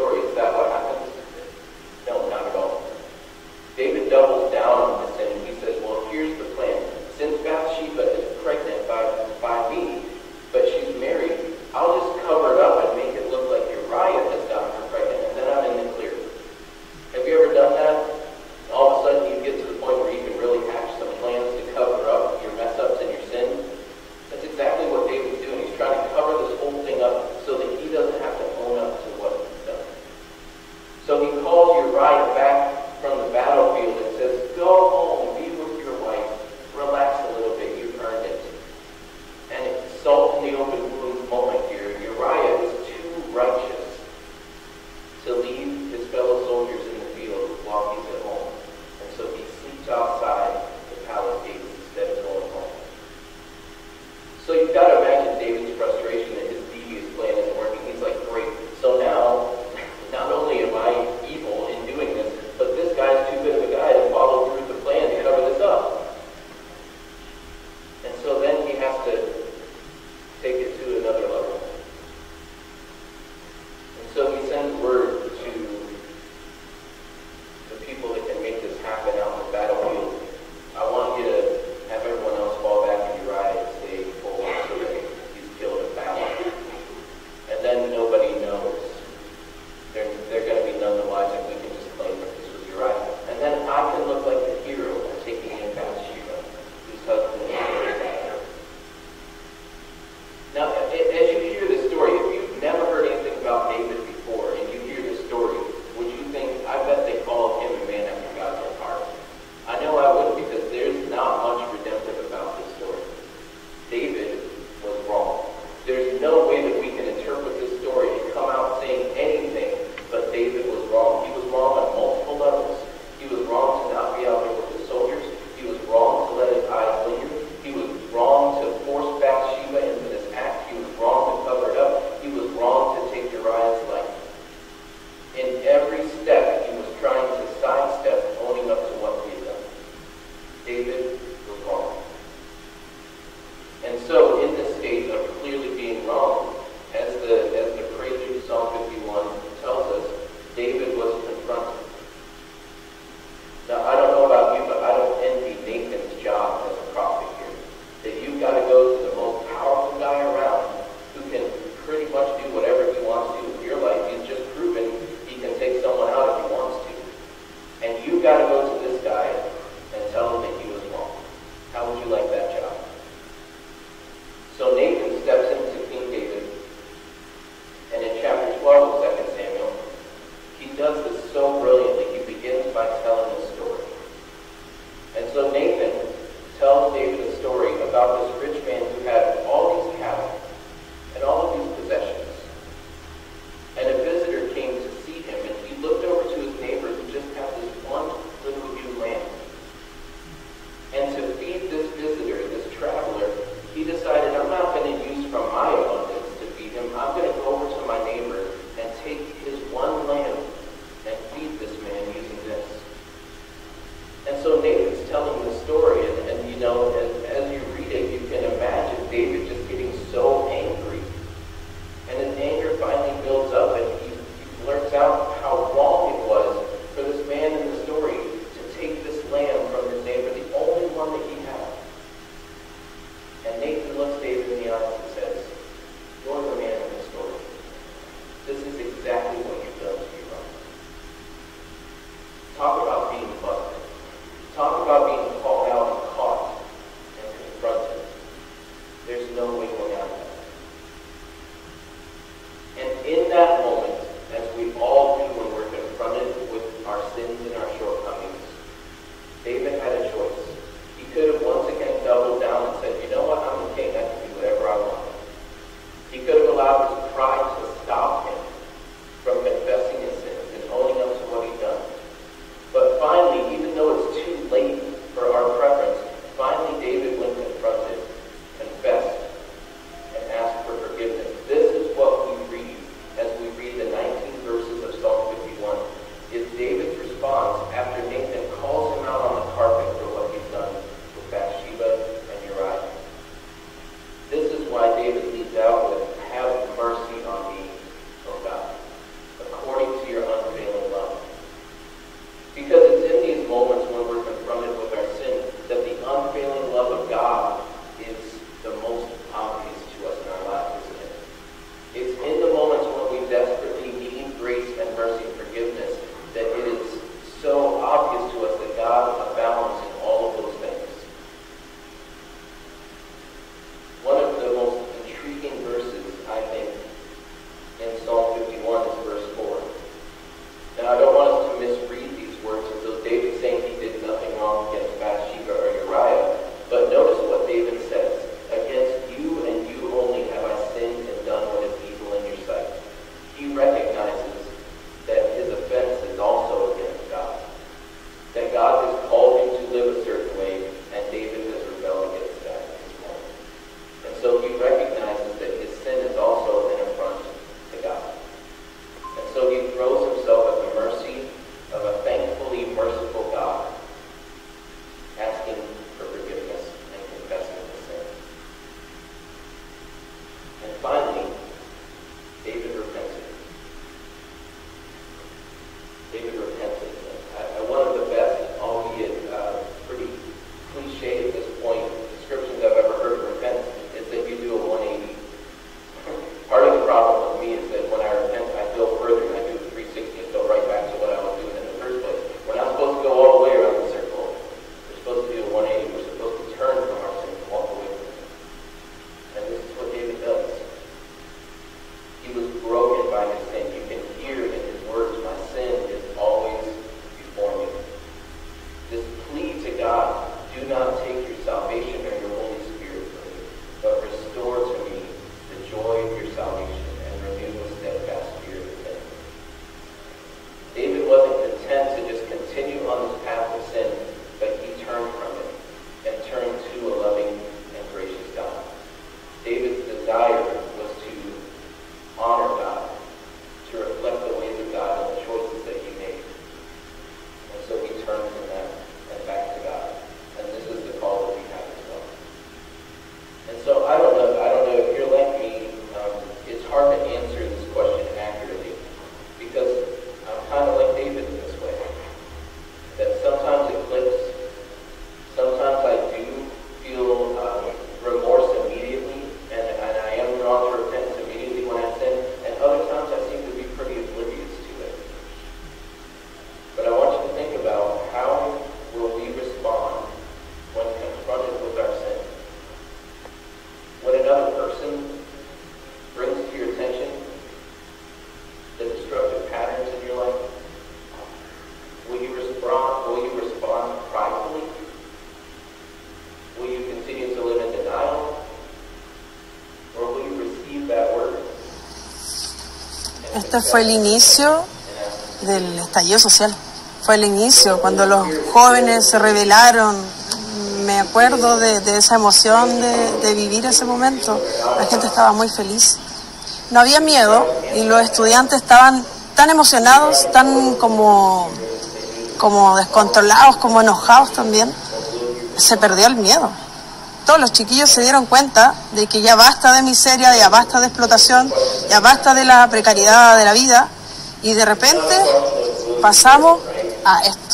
Este fue el inicio del estallido social. Fue el inicio, cuando los jóvenes se rebelaron. Me acuerdo de, de esa emoción de, de vivir ese momento. La gente estaba muy feliz. No había miedo y los estudiantes estaban tan emocionados, tan como, como descontrolados, como enojados también. Se perdió el miedo. Todos los chiquillos se dieron cuenta de que ya basta de miseria, ya basta de explotación, ya basta de la precariedad de la vida, y de repente pasamos a esto.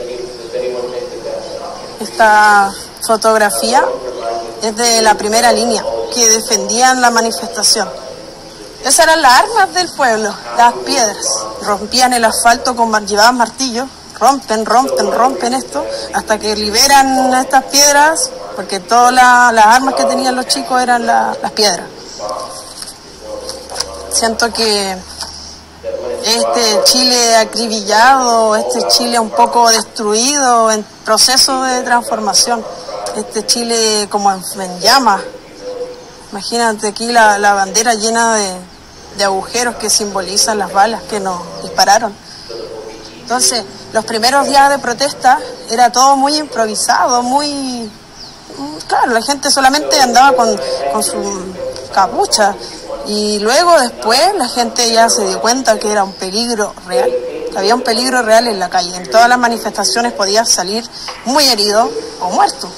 Esta fotografía es de la primera línea, que defendían la manifestación. Esas eran las armas del pueblo, las piedras. Rompían el asfalto, con, llevaban martillos, rompen, rompen, rompen esto, hasta que liberan estas piedras, porque todas la, las armas que tenían los chicos eran la, las piedras. Siento que este Chile acribillado, este Chile un poco destruido, en proceso de transformación, este Chile como en, en llamas. Imagínate aquí la, la bandera llena de, de agujeros que simbolizan las balas que nos dispararon. Entonces, los primeros días de protesta era todo muy improvisado, muy... Claro, la gente solamente andaba con, con su capucha, y luego después la gente ya se dio cuenta que era un peligro real, que había un peligro real en la calle. En todas las manifestaciones podías salir muy herido o muerto.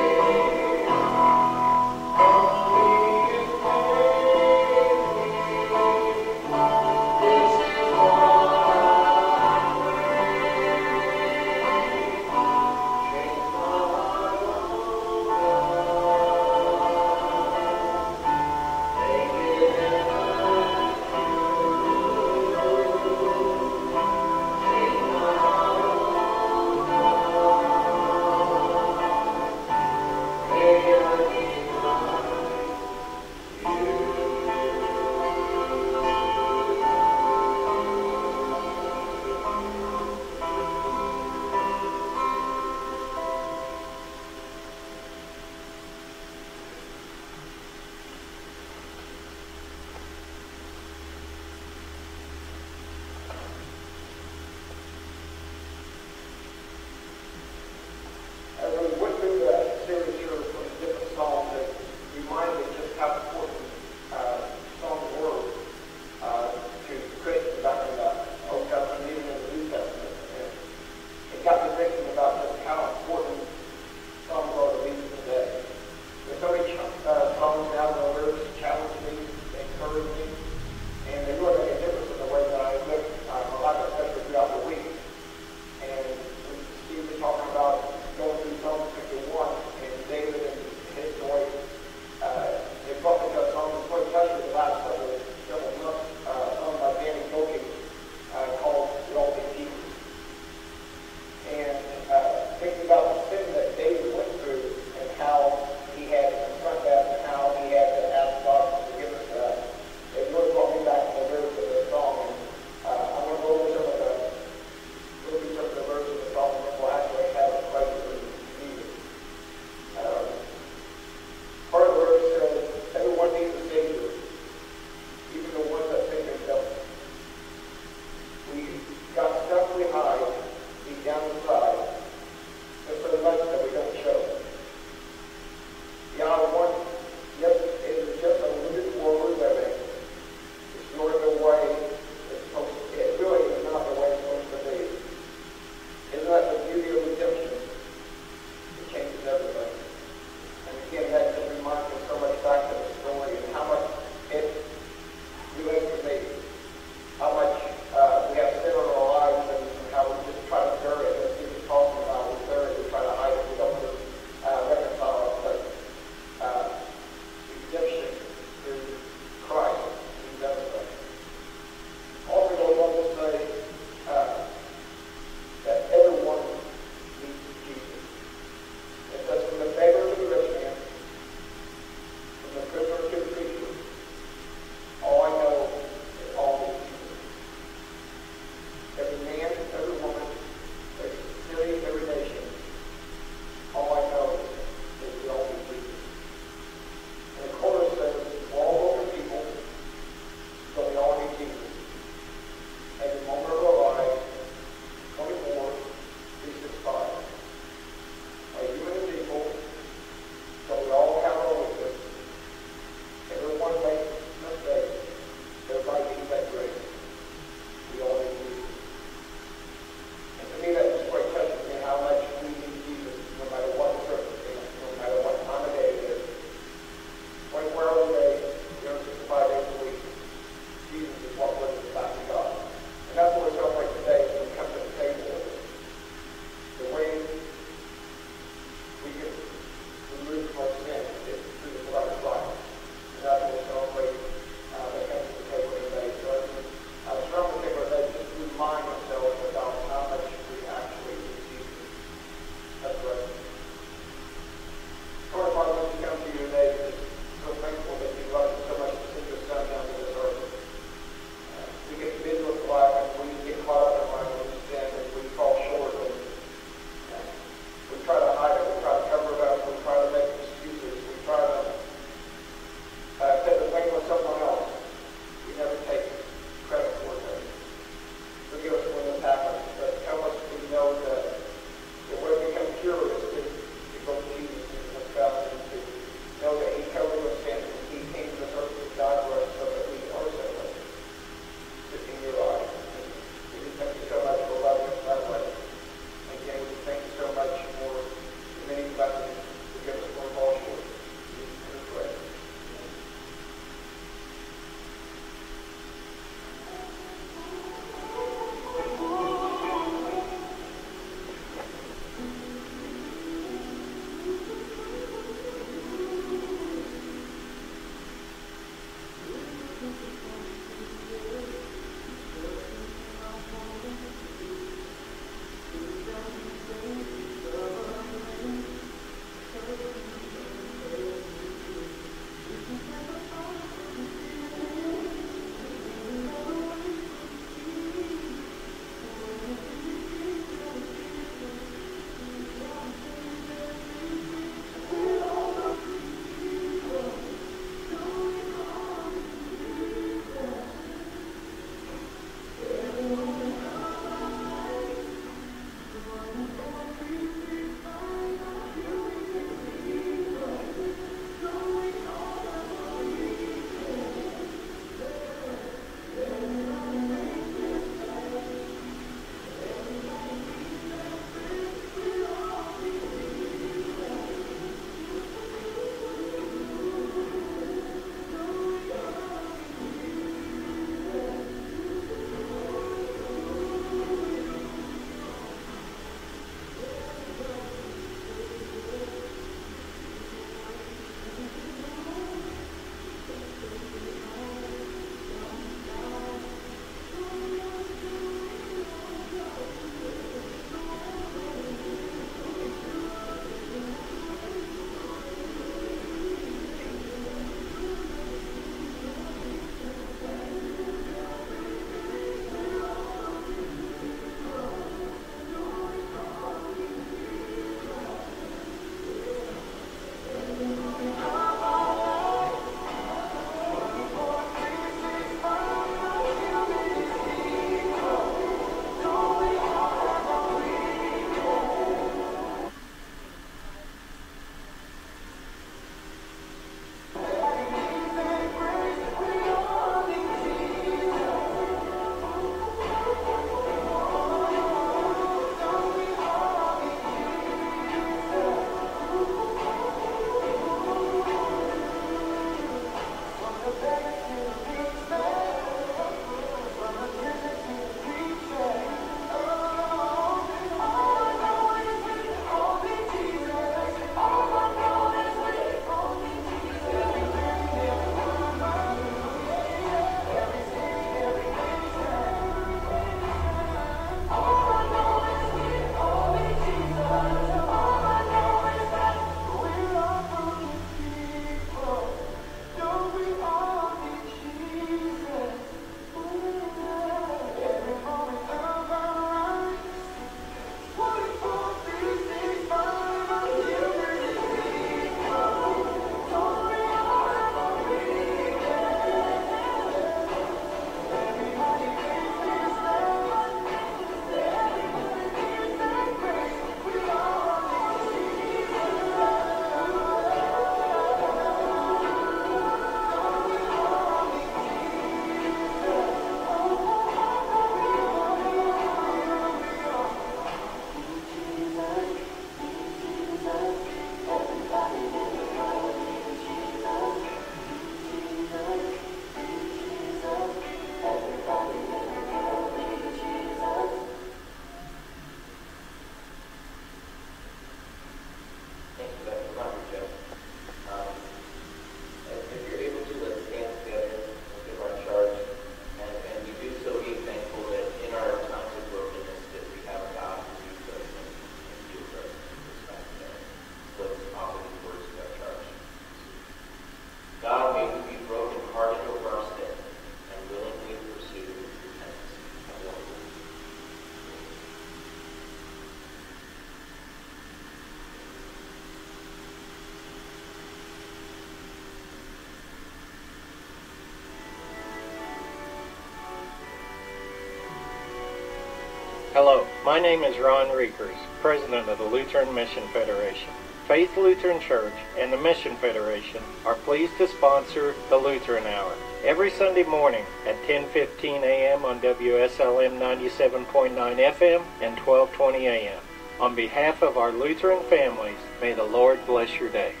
Hello, my name is Ron Riekers, President of the Lutheran Mission Federation. Faith Lutheran Church and the Mission Federation are pleased to sponsor the Lutheran Hour every Sunday morning at ten fifteen a m on W S L M ninety-seven point nine F M and twelve twenty a m On behalf of our Lutheran families, may the Lord bless your day.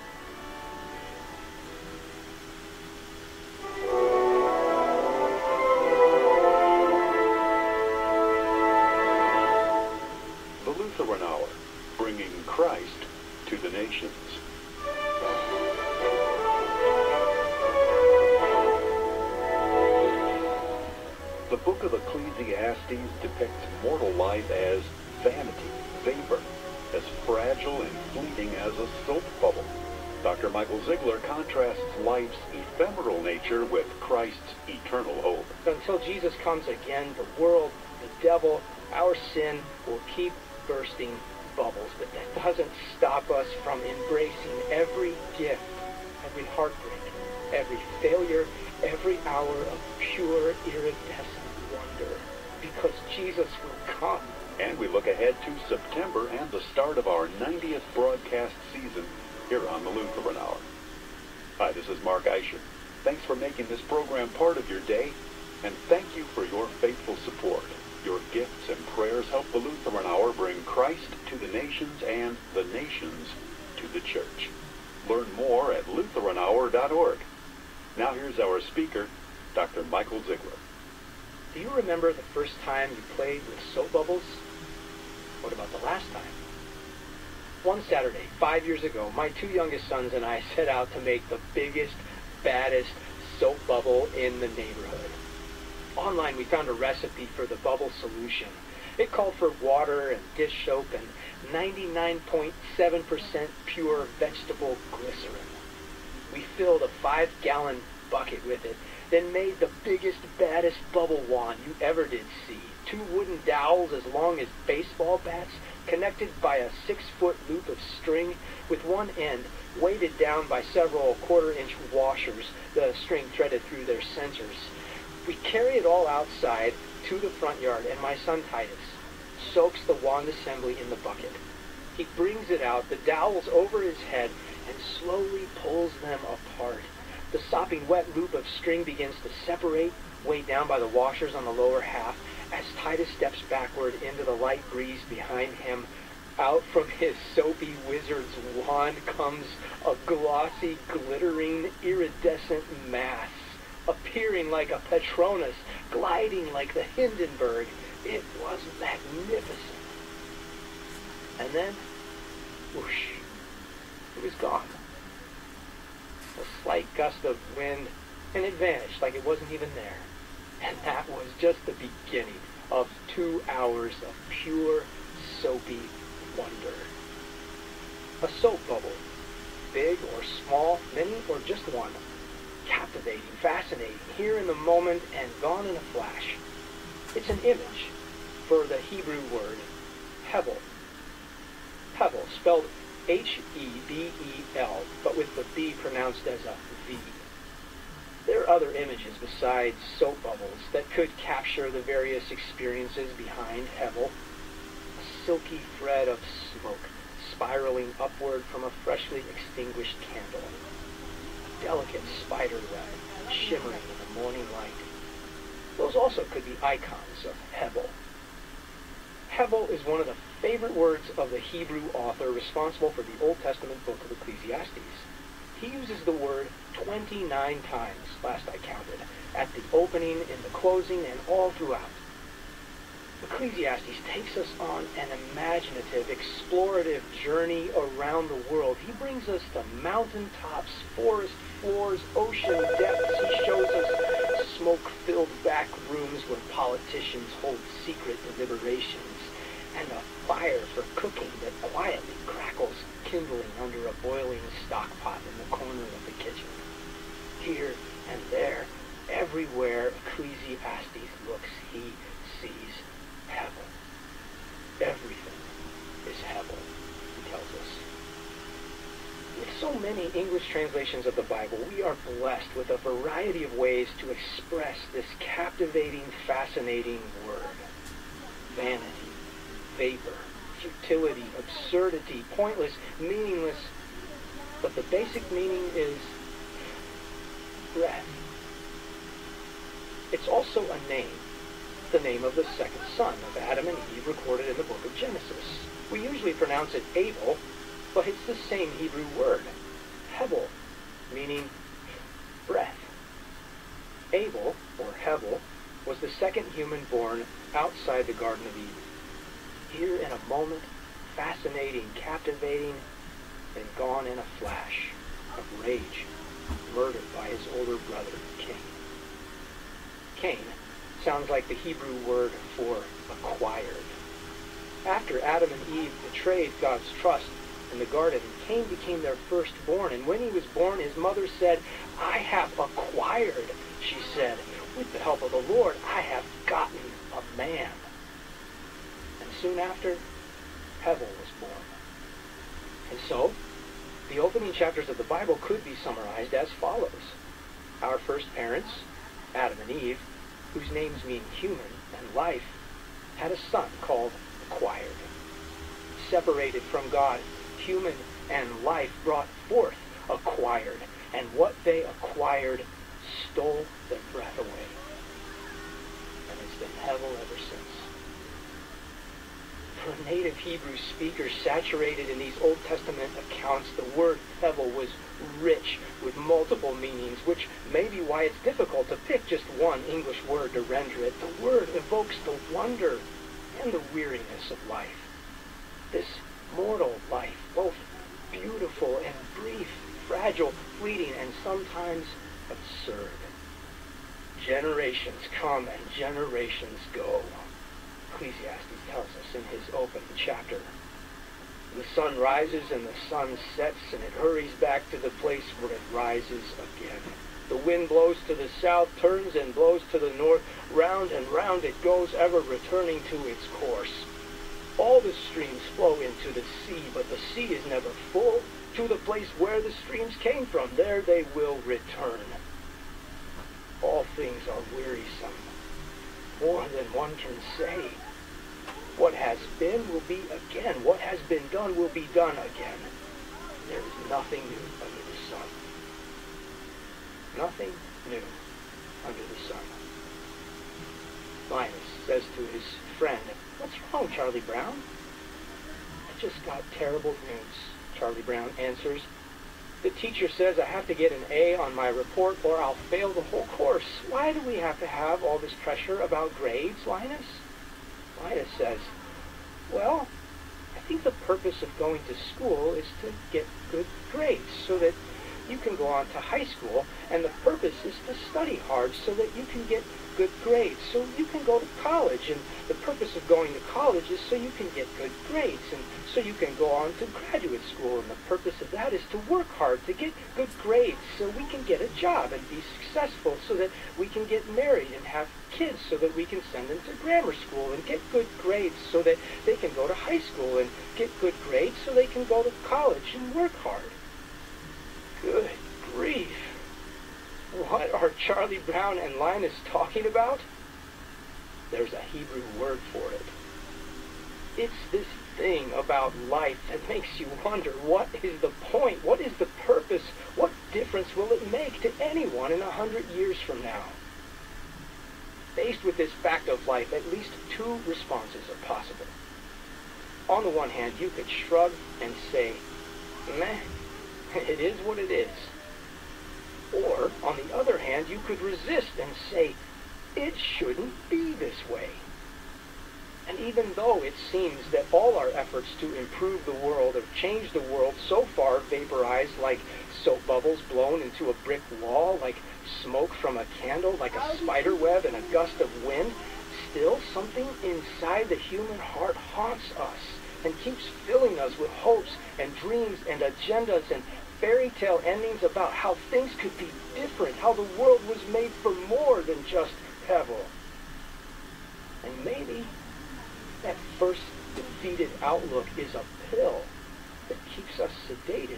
The Lutheran Hour, bringing Christ to the nations. The book of Ecclesiastes depicts mortal life as vanity, vapor, as fragile and fleeting as a soap bubble. Doctor Michael Ziegler contrasts life's ephemeral nature with Christ's eternal hope. Until Jesus comes again, the world, the devil, our sin will keep bursting bubbles, but that doesn't stop us from embracing every gift, every heartbreak, every failure, every hour of pure, iridescent wonder, because Jesus will come. And we look ahead to September and the start of our ninetieth broadcast season here on the Lutheran Hour. Hi, this is Mark Eicher. Thanks for making this program part of your day, and thank you for your faithful support. Your gifts and prayers help the Lutheran Hour bring Christ to the nations and the nations to the church. Learn more at lutheran hour dot org. Now here's our speaker, Doctor Michael Ziegler. Do you remember the first time you played with soap bubbles? What about the last time? One Saturday, five years ago, my two youngest sons and I set out to make the biggest, baddest soap bubble in the neighborhood. Online, we found a recipe for the bubble solution. It called for water and dish soap and ninety-nine point seven percent pure vegetable glycerin. We filled a five-gallon bucket with it, then made the biggest, baddest bubble wand you ever did see. Two wooden dowels as long as baseball bats, connected by a six-foot loop of string with one end weighted down by several quarter-inch washers, the string threaded through their sensors. We carry it all outside to the front yard, and my son Titus soaks the wand assembly in the bucket. He brings it out, the dowels over his head, and slowly pulls them apart. The sopping wet loop of string begins to separate, weighed down by the washers on the lower half, as Titus steps backward into the light breeze behind him. Out from his soapy wizard's wand comes a glossy, glittering, iridescent mass, appearing like a Patronus, gliding like the Hindenburg. It was magnificent. And then, whoosh, it was gone. A slight gust of wind, and it vanished like it wasn't even there. And that was just the beginning of two hours of pure, soapy wonder. A soap bubble, big or small, many or just one. Captivating, fascinating, here in the moment and gone in a flash. It's an image for the Hebrew word hevel. Hevel, spelled H E B E L, but with the B pronounced as a V. There are other images besides soap bubbles that could capture the various experiences behind hevel. A silky thread of smoke spiraling upward from a freshly extinguished candle. Delicate spider web shimmering in the morning light. Those also could be icons of hevel. Hevel is one of the favorite words of the Hebrew author responsible for the Old Testament book of Ecclesiastes. He uses the word twenty-nine times, last I counted, at the opening, in the closing, and all throughout. Ecclesiastes takes us on an imaginative, explorative journey around the world. He brings us to mountaintops, forest floors, ocean depths. He shows us smoke-filled back rooms where politicians hold secret deliberations, and a fire for cooking that quietly crackles, kindling under a boiling stock pot in the corner of the kitchen. Here and there, everywhere Ecclesiastes looks, he sees hevel. Everything is hevel, he tells us. With so many English translations of the Bible, we are blessed with a variety of ways to express this captivating, fascinating word. vanity, vapor, futility, absurdity, pointless, meaningless. But the basic meaning is breath. It's also a name, the name of the second son of Adam and Eve recorded in the book of Genesis. We usually pronounce it Abel, but it's the same Hebrew word, Hebel, meaning breath. Abel, or Hebel, was the second human born outside the Garden of Eden. Here in a moment, fascinating, captivating, then gone in a flash of rage, murdered by his older brother, Cain. Cain sounds like the Hebrew word for acquired. After Adam and Eve betrayed God's trust in the garden, Cain became their firstborn, and when he was born, his mother said, "I have acquired," she said, "with the help of the Lord, I have gotten a man." And soon after, Hebel was born. And so, the opening chapters of the Bible could be summarized as follows. Our first parents, Adam and Eve, whose names mean human and life, had a son called acquired. Separated from God, human and life brought forth acquired, and what they acquired stole their breath away. And it's been Hebel ever since. For a native Hebrew speaker saturated in these Old Testament accounts, the word Hebel was rich with multiple meanings, which may be why it's difficult to pick just one English word to render it. The word evokes the wonder and the weariness of life. This mortal life, both beautiful and brief, fragile, fleeting, and sometimes absurd. Generations come and generations go. Ecclesiastes tells us in his opening chapter. The sun rises and the sun sets, and it hurries back to the place where it rises again. The wind blows to the south, turns and blows to the north. Round and round it goes, ever returning to its course. All the streams flow into the sea, but the sea is never full. To the place where the streams came from, there they will return. All things are wearisome, more than one can say. What has been will be again. What has been done will be done again. There is nothing new under the sun. Nothing new under the sun. Linus says to his friend, "What's wrong, Charlie Brown?" "I just got terrible news," Charlie Brown answers. "The teacher says I have to get an A on my report or I'll fail the whole course. Why do we have to have all this pressure about grades, Linus?" Linus says, "Well, I think the purpose of going to school is to get good grades so that you can go on to high school, and the purpose is to study hard so that you can get good grades, so you can go to college, and the purpose of going to college is so you can get good grades, and so you can go on to graduate school, and the purpose of that is to work hard to get good grades so we can get a job and be successful, so that we can get married and have kids, so that we can send them to grammar school and get good grades so that they can go to high school and get good grades so they can go to college and work hard." Good grief. What are Charlie Brown and Linus talking about? There's a Hebrew word for it. It's this thing about life that makes you wonder, what is the point? What is the purpose? What difference will it make to anyone in a hundred years from now? Faced with this fact of life, at least two responses are possible. On the one hand, you could shrug and say, "Meh, it is what it is." Or, on the other hand, you could resist and say, "It shouldn't be this way." And even though it seems that all our efforts to improve the world or change the world so far vaporized like soap bubbles blown into a brick wall, like smoke from a candle, like a spider web in a gust of wind, still something inside the human heart haunts us and keeps filling us with hopes and dreams and agendas and fairy tale endings about how things could be different, how the world was made for more than just Hebel. And maybe that first defeated outlook is a pill that keeps us sedated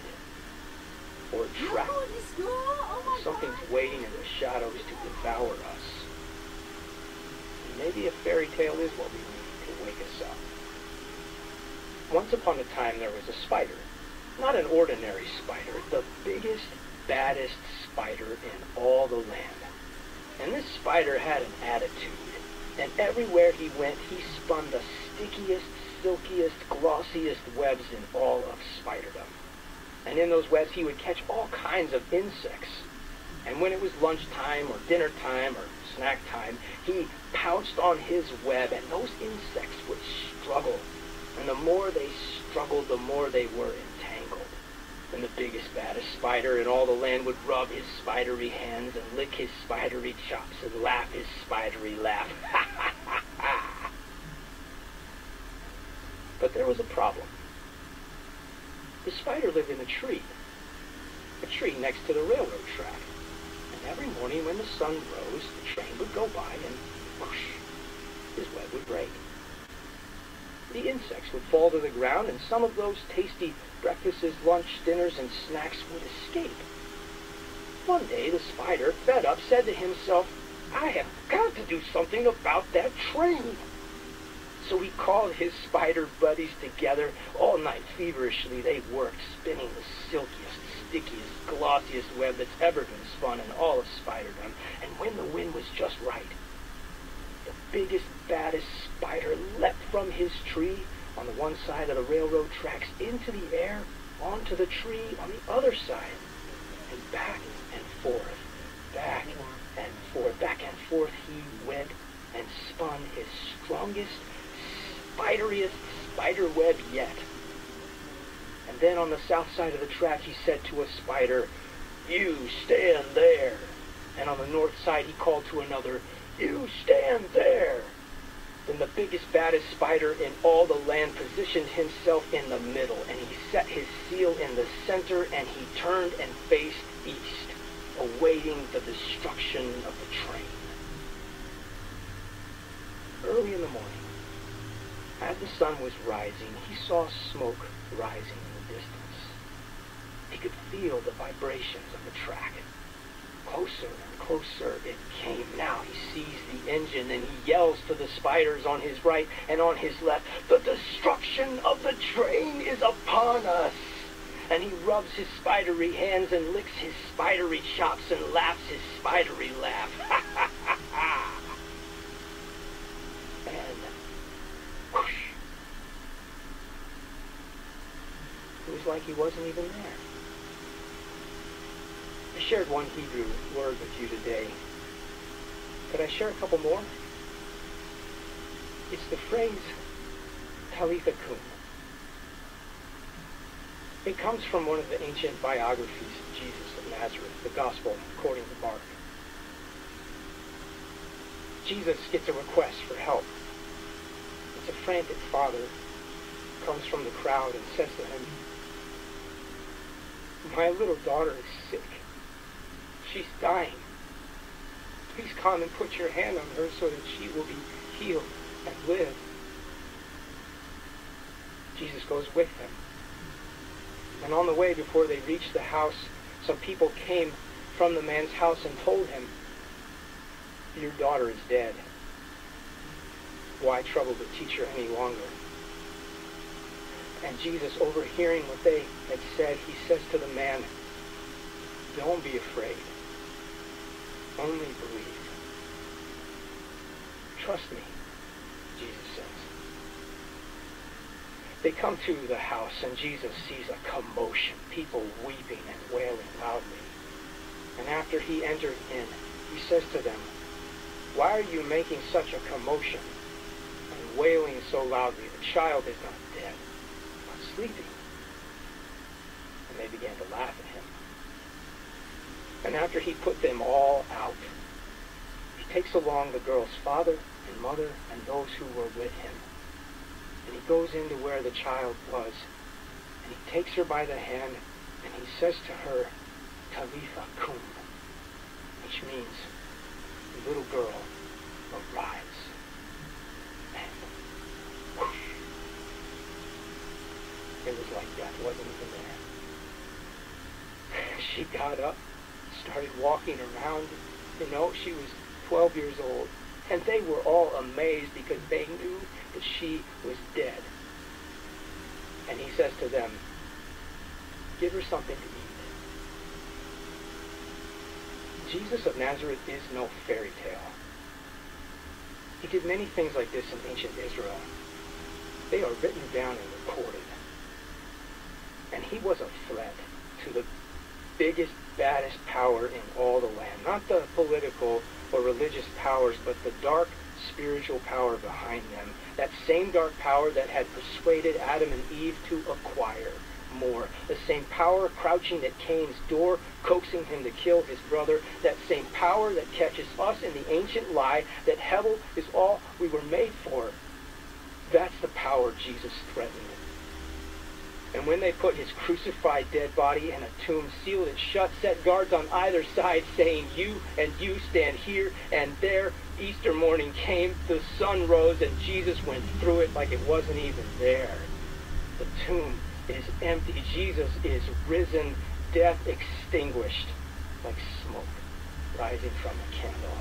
or trapped. Something's waiting in the shadows to devour us. And maybe a fairy tale is what we need. can wake us up. Once upon a time there was a spider. Not an ordinary spider, the biggest, baddest spider in all the land. And this spider had an attitude, and everywhere he went he spun the stickiest, silkiest, glossiest webs in all of spiderdom. And in those webs he would catch all kinds of insects. And when it was lunchtime or dinner time or snack time, he pounced on his web, and those insects would struggle. And the more they struggled, the more they were entangled. And the biggest, baddest spider in all the land would rub his spidery hands and lick his spidery chops and laugh his spidery laugh. But there was a problem. The spider lived in a tree. A tree next to the railroad track. And every morning when the sun rose, the train would go by and whoosh, his web would break. The insects would fall to the ground, and some of those tasty breakfasts, lunch, dinners, and snacks would escape. One day, the spider, fed up, said to himself, I have got to do something about that train. So he called his spider buddies together. All night, feverishly, they worked, spinning the silkiest, stickiest, glossiest web that's ever been spun in all of spiderdom. And when the wind was just right, the biggest, baddest spider leapt from his tree on the one side of the railroad tracks into the air, onto the tree on the other side, and back and forth, back and forth, back and forth he went and spun his strongest, spideriest spider web yet. And then on the south side of the track he said to a spider, You stand there. And on the north side he called to another, You stand there. Then the biggest, baddest spider in all the land positioned himself in the middle, and he set his seal in the center, and he turned and faced east, awaiting the destruction of the train. Early in the morning, as the sun was rising, he saw smoke rising in the distance. He could feel the vibrations of the track. Closer and closer it came. Now he sees the engine, and he yells to the spiders on his right and on his left, The destruction of the train is upon us! And he rubs his spidery hands and licks his spidery chops and laughs his spidery laugh. Ha ha ha ha! And whoosh! It was like he wasn't even there. I shared one Hebrew word with you today. Could I share a couple more? It's the phrase Talitha Kum. It comes from one of the ancient biographies of Jesus of Nazareth, the Gospel according to Mark. Jesus gets a request for help. It's a frantic father comes from the crowd and says to him, My little daughter is sick. She's dying. Please come and put your hand on her so that she will be healed and live. Jesus goes with them. And on the way, before they reached the house, some people came from the man's house and told him, Your daughter is dead. Why trouble the teacher any longer? And Jesus, overhearing what they had said, he says to the man, Don't be afraid. Only believe. Trust me, Jesus says. They come to the house, and Jesus sees a commotion, people weeping and wailing loudly. And after he entered in, he says to them, Why are you making such a commotion and wailing so loudly? The child is not dead, but sleeping. And they began to laugh at him. And after he put them all out, he takes along the girl's father and mother and those who were with him. And he goes into where the child was, and he takes her by the hand, and he says to her, Talitha Kum, which means, little girl, arise. And whoosh, it was like death wasn't even there. She got up, started walking around. You know, she was twelve years old, And they were all amazed because they knew that she was dead. And he says to them, give her something to eat. Jesus of Nazareth is no fairy tale. He did many things like this in ancient Israel. They are written down and recorded. And he was a threat to the biggest, baddest power in all the land. Not the political or religious powers, but the dark spiritual power behind them. That same dark power that had persuaded Adam and Eve to acquire more. The same power crouching at Cain's door, coaxing him to kill his brother. That same power that catches us in the ancient lie that hell is all we were made for. That's the power Jesus threatened. And when they put his crucified dead body in a tomb, sealed it shut, set guards on either side, saying, you and you stand here and there, Easter morning came, the sun rose, and Jesus went through it like it wasn't even there. The tomb is empty. Jesus is risen, death extinguished, like smoke rising from a candle.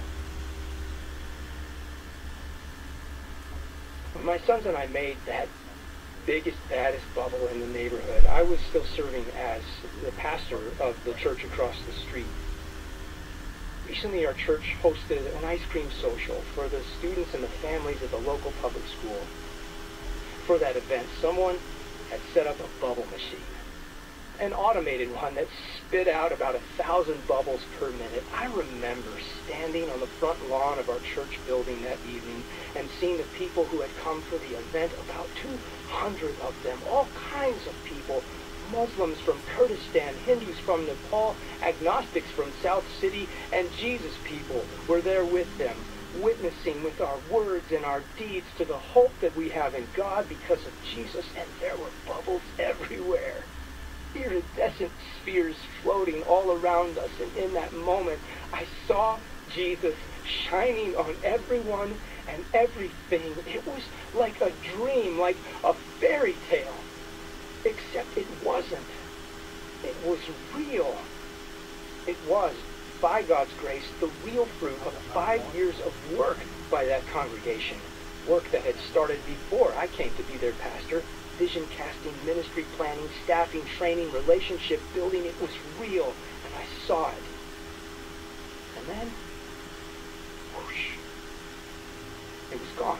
When my sons and I made that biggest, baddest bubble in the neighborhood, I was still serving as the pastor of the church across the street. Recently, our church hosted an ice cream social for the students and the families at the local public school. For that event, someone had set up a bubble machine, an automated one that spit out about a thousand bubbles per minute. I remember standing on the front lawn of our church building that evening and seeing the people who had come for the event, about two hundred of them, all kinds of people, Muslims from Kurdistan, Hindus from Nepal, agnostics from South City, and Jesus people were there with them, witnessing with our words and our deeds to the hope that we have in God because of Jesus. And there were bubbles everywhere, iridescent spheres floating all around us. And in that moment, I saw Jesus shining on everyone and everything. It was like a dream, like a fairy tale, except it wasn't. It was real. It was, by God's grace, the real fruit of five years of work by that congregation. Work that had started before I came to be their pastor. Vision casting, ministry planning, staffing, training, relationship building. It was real, and I saw it. And then, whoosh, it was gone.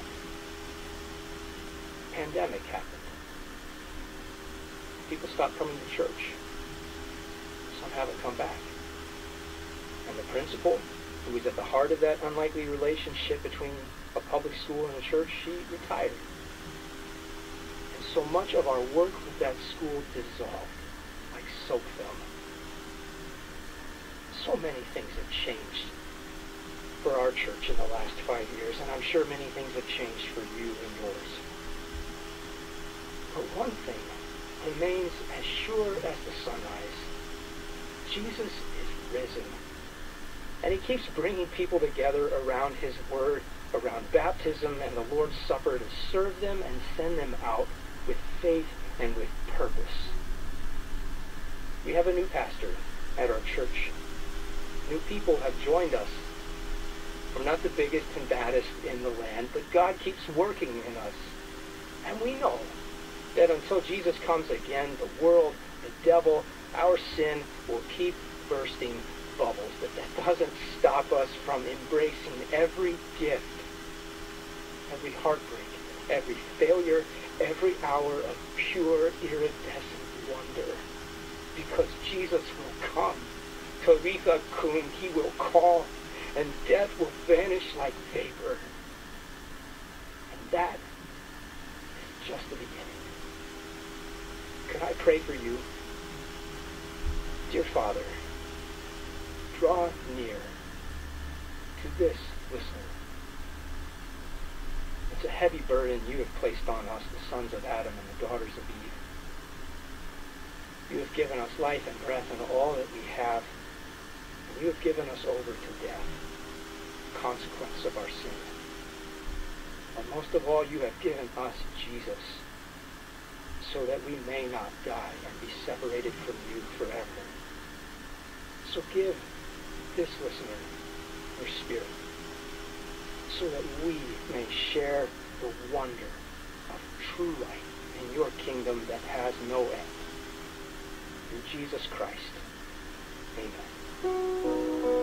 Pandemic happened. People stopped coming to church. Some haven't come back. And the principal, who was at the heart of that unlikely relationship between a public school and a church, she retired. And so much of our work with that school dissolved, like soap film. So many things have changed for our church in the last five years, and I'm sure many things have changed for you and yours. But one thing remains as sure as the sunrise. Jesus is risen. And he keeps bringing people together around his word, around baptism and the Lord's Supper, to serve them and send them out with faith and with purpose. We have a new pastor at our church. New people have joined us. We're not the biggest and baddest in the land, but God keeps working in us. And we know that until Jesus comes again, the world, the devil, our sin will keep bursting bubbles. But that doesn't stop us from embracing every gift, every heartbreak, every failure, every hour of pure, iridescent wonder. Because Jesus will come. Talitha Kum, he will call, and death will vanish like vapor. And that is just the beginning. Can I pray for you? Dear Father, draw near to this listener. It's a heavy burden you have placed on us, the sons of Adam and the daughters of Eve. You have given us life and breath and all that we have. And you have given us over to death, the consequence of our sin. And most of all, you have given us Jesus, so that we may not die and be separated from you forever. So give this listener your spirit, so that we may share the wonder of true life in your kingdom that has no end. In Jesus Christ, amen.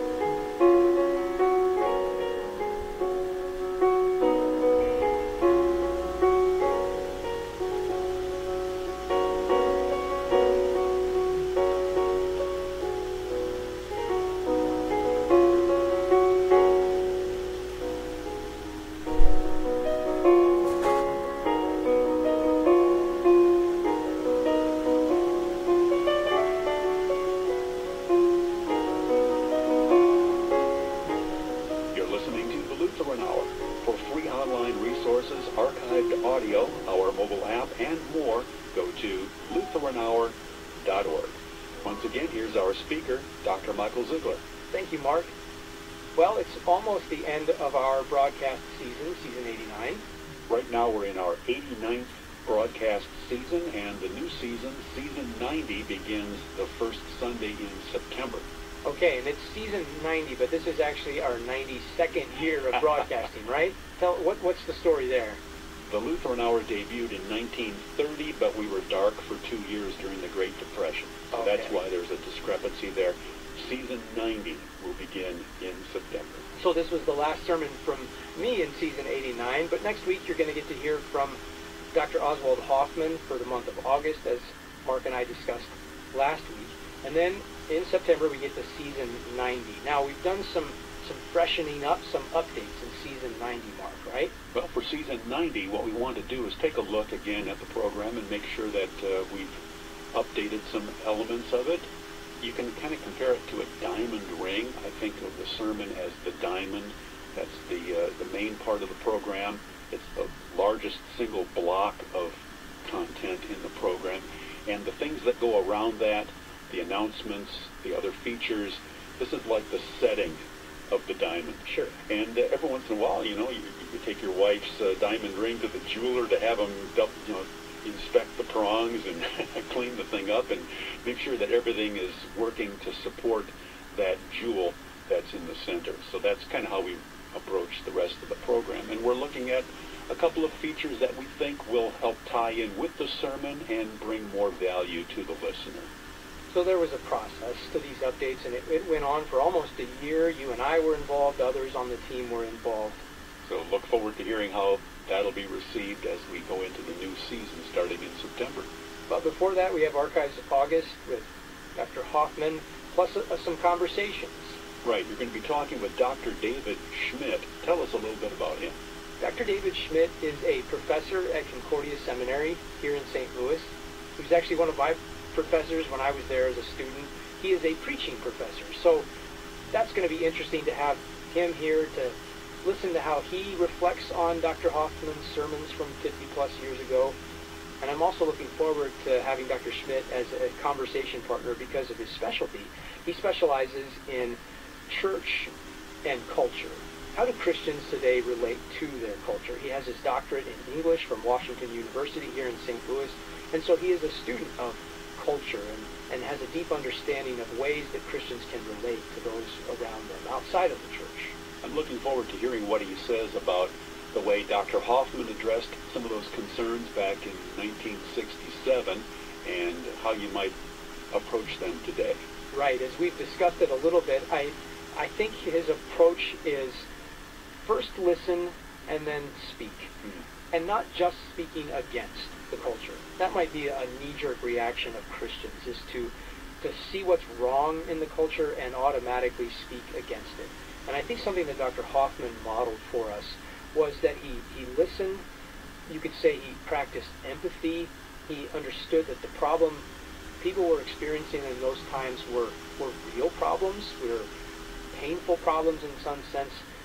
Thank you, Mark. Well, it's almost the end of our broadcast season, season eighty-nine. Right now we're in our eighty-ninth broadcast season, and the new season, season ninety, begins the first Sunday in September. Okay, and it's season ninety, but this is actually our ninety-second year of broadcasting, right? Tell what what's the story there? The Lutheran Hour debuted in nineteen thirty, but we were dark for two years during the Great Depression. So okay. That's why there's a discrepancy there. Season ninety will begin in September. So this was the last sermon from me in season eighty-nine, but next week you're going to get to hear from Doctor Oswald Hoffman for the month of August, as Mark and I discussed last week. And then in September we get to season ninety. Now we've done some, some freshening up, some updates in season ninety, Mark, right? Well, for season ninety, what we want to do is take a look again at the program and make sure that uh, we've updated some elements of it. You can kind of compare it to a diamond ring. I think of the sermon as the diamond. That's the uh, the main part of the program. It's the largest single block of content in the program. And the things that go around that, the announcements, the other features, this is like the setting of the diamond. Sure. And uh, every once in a while, you know, you, you take your wife's uh, diamond ring to the jeweler to have them, you know, inspect the prongs and clean the thing up and make sure that everything is working to support that jewel that's in the center. So that's kind of how we approach the rest of the program. And we're looking at a couple of features that we think will help tie in with the sermon and bring more value to the listener. So there was a process to these updates, and it, it went on for almost a year. You and I were involved. Others on the team were involved. So look forward to hearing how that'll be received as we go into the new season starting in September. But before that, we have Archives of August with Doctor Hoffman, plus uh, some conversations. Right, you're going to be talking with Doctor David Schmidt. Tell us a little bit about him. Doctor David Schmidt is a professor at Concordia Seminary here in Saint Louis. He was actually one of my professors when I was there as a student. He is a preaching professor, so that's going to be interesting to have him here to listen to how he reflects on Doctor Hoffman's sermons from fifty plus years ago. And I'm also looking forward to having Doctor Schmidt as a conversation partner because of his specialty. He specializes in church and culture. How do Christians today relate to their culture? He has his doctorate in English from Washington University here in Saint Louis, and so he is a student of culture and, and has a deep understanding of ways that Christians can relate to those around them outside of the church. I'm looking forward to hearing what he says about the way Doctor Hoffman addressed some of those concerns back in nineteen sixty-seven and how you might approach them today. Right. As we've discussed it a little bit, I, I think his approach is first listen and then speak. Mm-hmm. And not just speaking against the culture. That might be a knee-jerk reaction of Christians, is to, to see what's wrong in the culture and automatically speak against it. And I think something that Doctor Hoffman modeled for us was that he, he listened. You could say he practiced empathy. He understood that the problem people were experiencing in those times were, were real problems, were painful problems in some sense,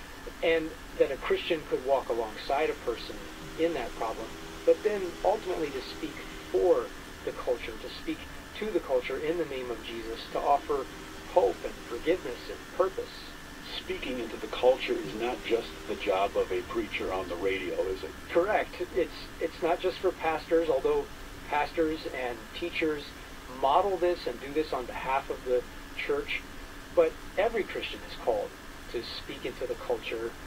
and that a Christian could walk alongside a person in that problem, but then ultimately to speak for the culture, to speak to the culture in the name of Jesus, to offer hope and forgiveness and purpose. Speaking into the culture is not just the job of a preacher on the radio, is it? Correct. It's it's not just for pastors, although pastors and teachers model this and do this on behalf of the church, but every Christian is called to speak into the culture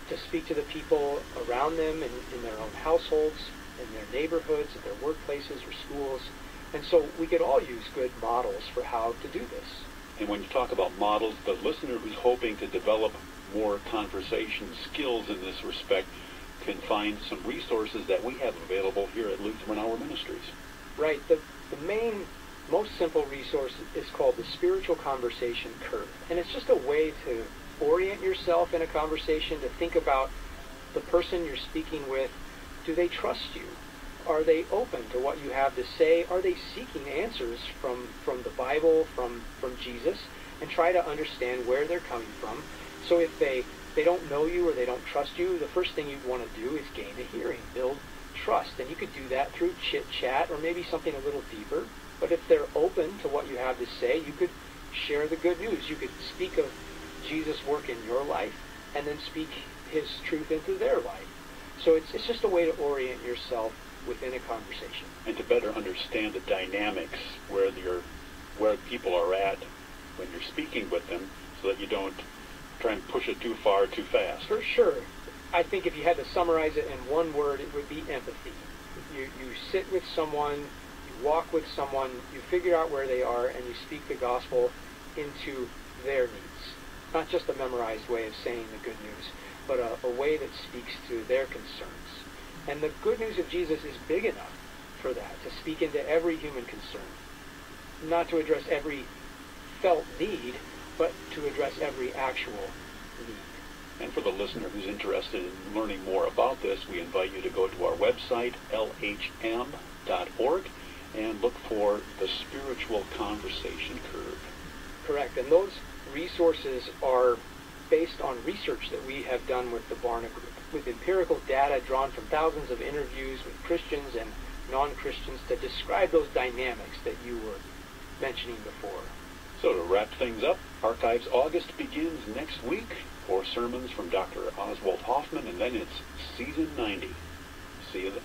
to speak to the people around them in, in their own households, in their neighborhoods, at their workplaces or schools. And so we could all use good models for how to do this. And when you talk about models, the listener who's hoping to develop more conversation skills in this respect can find some resources that we have available here at Lutheran Hour Ministries. Right. The, the main, most simple resource is called the Spiritual Conversation Curve. And it's just a way to orient yourself in a conversation, to think about the person you're speaking with. Do they trust you? Are they open to what you have to say? Are they seeking answers from, from the Bible, from, from Jesus? And try to understand where they're coming from. So if they, they don't know you or they don't trust you, the first thing you'd want to do is gain a hearing, build trust. And you could do that through chit-chat or maybe something a little deeper. But if they're open to what you have to say, you could share the good news. You could speak of Jesus' work in your life and then speak his truth into their life. So it's, it's just a way to orient yourself within a conversation. And to better understand the dynamics where you're, where people are at when you're speaking with them, so that you don't try and push it too far too fast. For sure. I think if you had to summarize it in one word, it would be empathy. You, you sit with someone, you walk with someone, you figure out where they are, and you speak the gospel into their needs. Not just a memorized way of saying the good news, but a, a way that speaks to their concerns. And the good news of Jesus is big enough for that, to speak into every human concern. Not to address every felt need, but to address every actual need. And for the listener who's interested in learning more about this, we invite you to go to our website, L H M dot org, and look for the Spiritual Conversation Curve. Correct. And those resources are based on research that we have done with the Barna Group, with empirical data drawn from thousands of interviews with Christians and non-Christians to describe those dynamics that you were mentioning before. So to wrap things up, Archives August begins next week. Four sermons from Doctor Oswald Hoffman, and then it's Season ninety. See you then.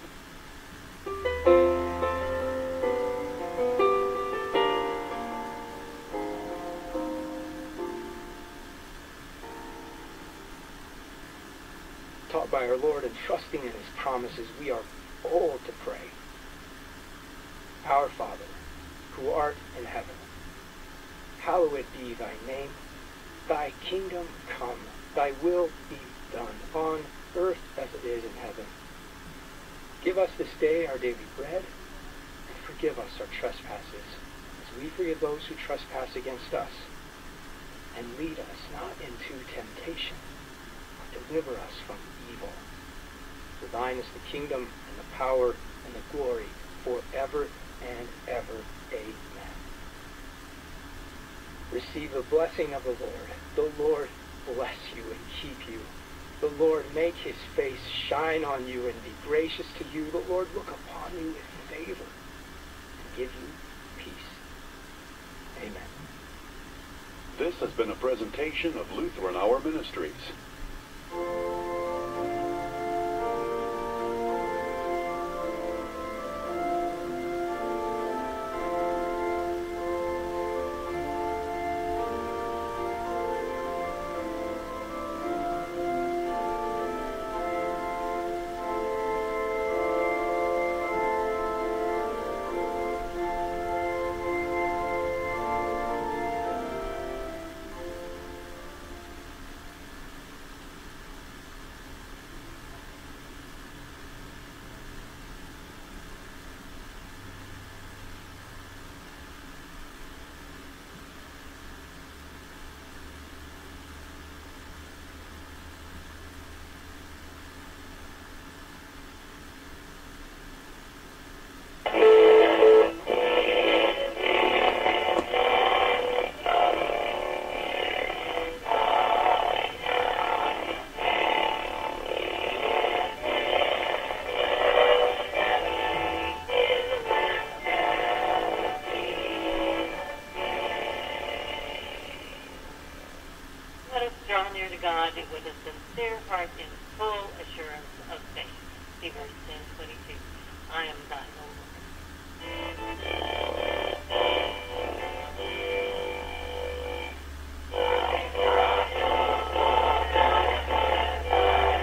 Taught by our Lord and trusting in his promises, we are bold to pray. Our Father, who art in heaven, hallowed be thy name. Thy kingdom come, thy will be done, on earth as it is in heaven. Give us this day our daily bread, and forgive us our trespasses, as we forgive those who trespass against us. And lead us not into temptation, but deliver us from evil. For thine is the kingdom, and the power, and the glory, forever and ever. Amen. Receive the blessing of the Lord. The Lord bless you and keep you. The Lord make his face shine on you and be gracious to you. The Lord look upon you with favor and give you peace. Amen. This has been a presentation of Lutheran Hour Ministries. God with a sincere heart in full assurance of faith. See verse ten twenty-two. I am thine, O Lord.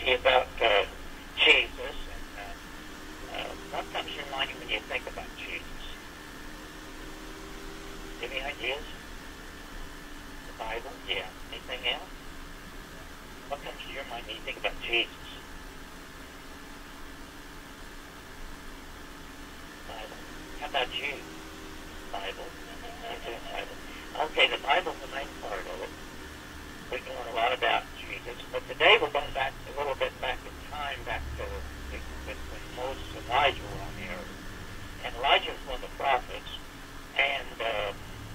you about uh, Jesus. And uh, uh, what comes to your mind when you think about Jesus? Any ideas? The Bible? Yeah. Anything else? What comes to your mind when you think about Jesus? Bible. How about you? Bible. Okay, Bible. Okay, the Bible's the main part of it. We can learn a lot about Jesus, but today we're going back a little bit back in time, back to when Moses and Elijah were on the earth. And Elijah was one of the prophets, and uh,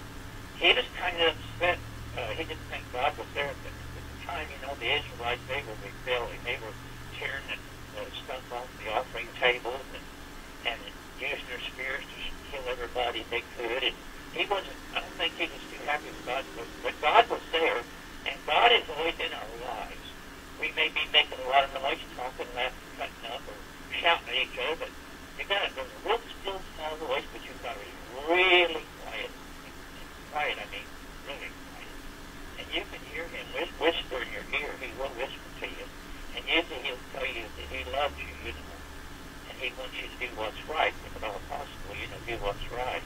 he was kind of upset. Uh, he didn't think God was there at the, at the time. You know, the Israelites, they were rebelling. They were tearing the uh, stuff off the offering tables and, and using their spears to kill everybody they could. And he wasn't, I don't think he was too happy with God, but, but God was there, and God is always in our lives. We may be making a lot of noise, talking, laughing, cutting up, or shouting at each other, but you got to, there's a real still small voice, but you've got to be really quiet. Quiet, I mean, really quiet. And you can hear him whisper in your ear. He will whisper to you. And usually he'll tell you that he loves you, you know, and he wants you to do what's right. If at all possible, you know, do what's right.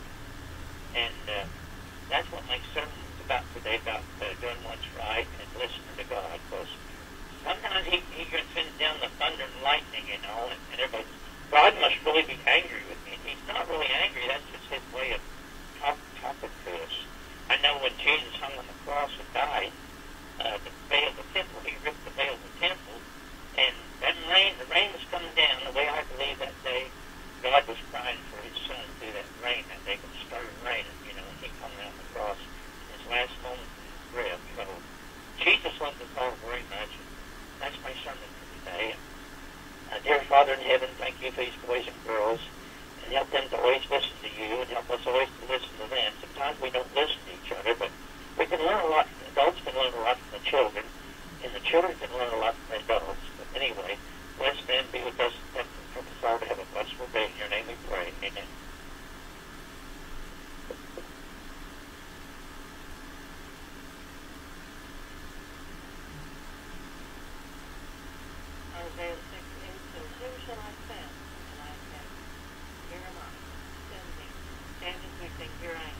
And uh, that's what my sermon's about today, about uh, doing what's right and listening to God. Because sometimes he, he sends down the thunder and lightning, you know, and, and everybody, God must really be angry with me. And he's not really angry. That's just his way of talk, talking to us. I know when Jesus hung on the cross and died, uh, the veil of the temple, he ripped the veil of the temple, and that rain, the rain was coming down. The way I believe that day, God was crying for his son through that rain that day. It started raining, you know, and he come down the cross in his last moment of his breath. So Jesus loved us all very much. That's my sermon for today. Uh, dear Father in heaven, thank you for these boys and girls, and help them to always listen to you, and help us always to listen to them. Sometimes we don't listen to each other, but we can learn a lot. Adults can learn a lot from the children, and the children can learn a lot from the adults. But anyway, bless them, be with us, and help us all to have a blessed day. In your name we pray. Amen. Isaiah six eight says, whom shall I send? And I said, here am I. Send me. Stand as we sing, here I am.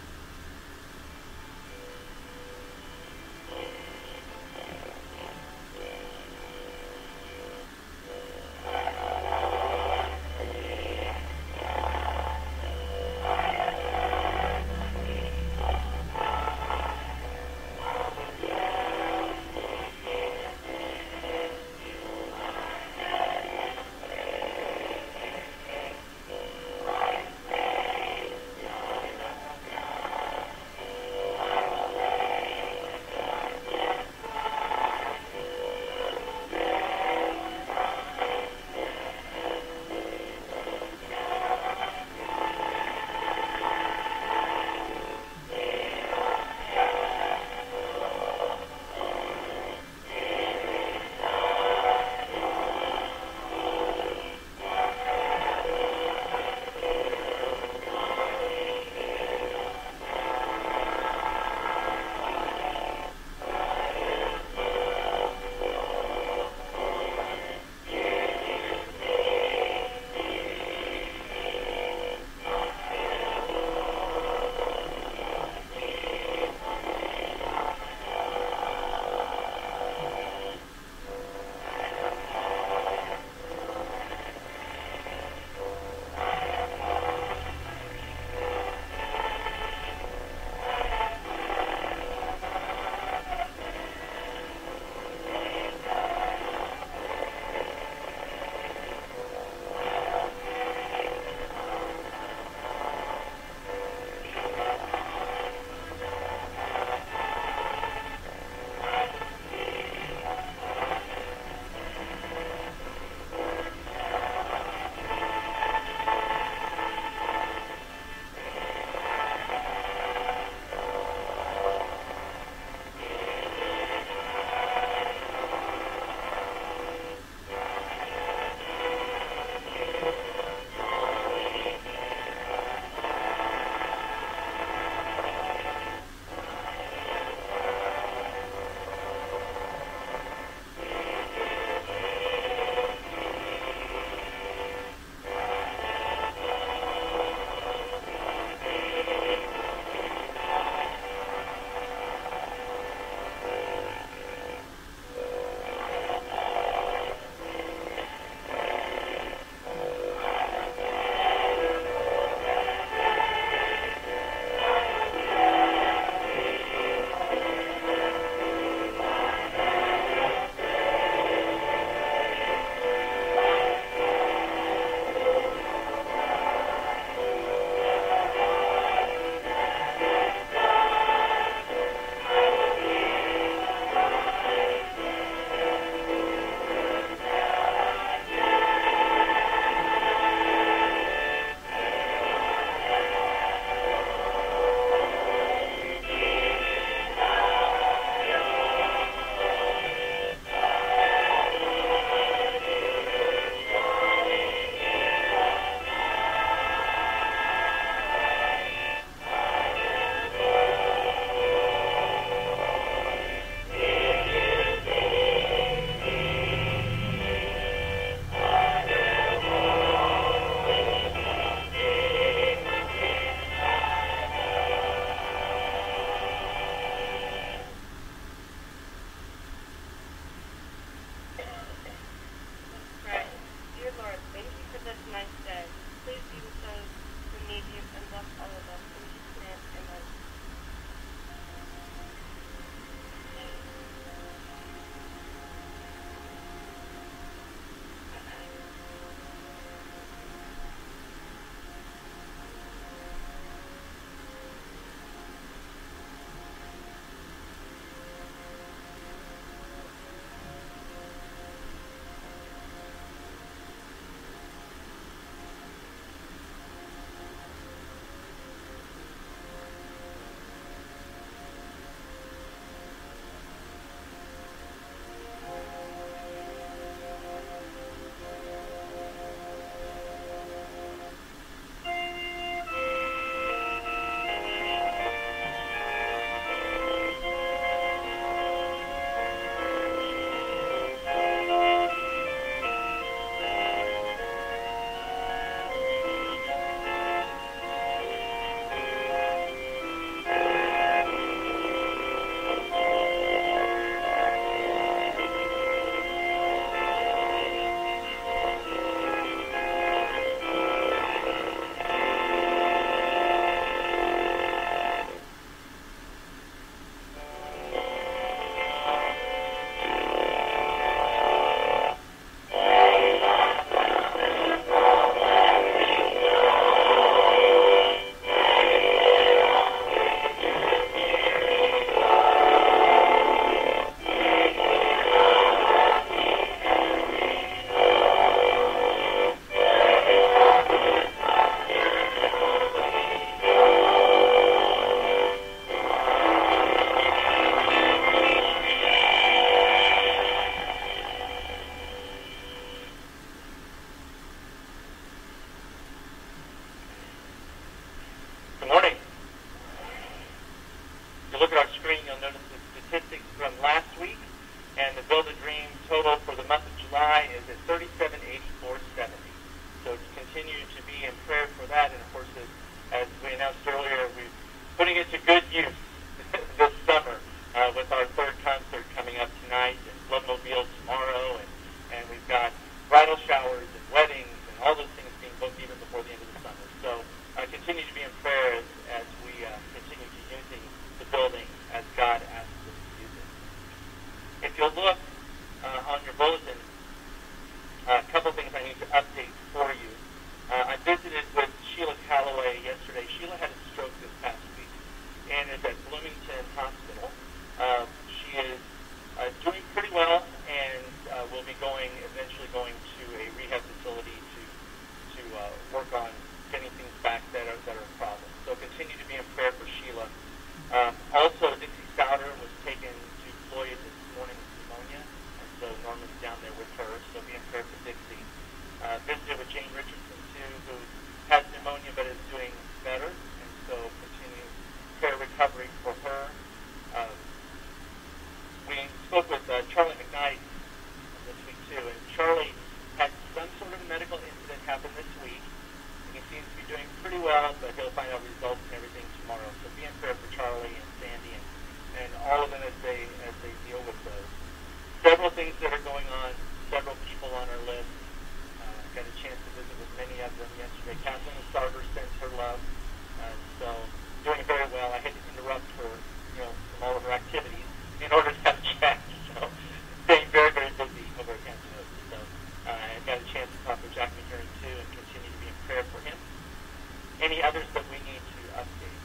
revealed tomorrow, and, and we've got bridal showers and weddings and all those things being booked even before the end of the summer. So uh, continue to be in prayer as, as we uh, continue to using the building as God asks us to use it. If you'll look uh, on your bulletin, a uh, couple things I need to update for you. Uh, I visited with Sheila Calloway yesterday. Sheila had a stroke this past week and is at Bloomington Hospital. Uh, she is uh, doing pretty well and uh, will be going, eventually going to a rehab facility to to uh, work on getting things back that are, that are a problem. So continue to be in prayer for Sheila. Um, also, Dixie Souter was taken to Floyd this morning with pneumonia, and so Norman's down there with her, so be in prayer for Dixie. Uh, visited with Jane Richardson, too, who has pneumonia but is doing better, and so continue prayer recovery for her. Um, we spoke with uh, Charlie McKnight this week, too, and Charlie had some sort of medical incident happen this week, and he seems to be doing pretty well, but he'll find out results and everything tomorrow. So be in prayer for Charlie and Sandy and, and all of them as they, as they deal with those. Several things that are going on, several people on our list. Uh, got a chance to visit with many of them yesterday. Kathleen Sarver sends her love, uh, so doing very well. I had to interrupt her, you know, from all of her activities in order to have a chat. So staying very, very busy over at Hampton Oaks. So uh, I got a chance to talk with Jack McHerron too, and continue to be in prayer for him. Any others that we need to update?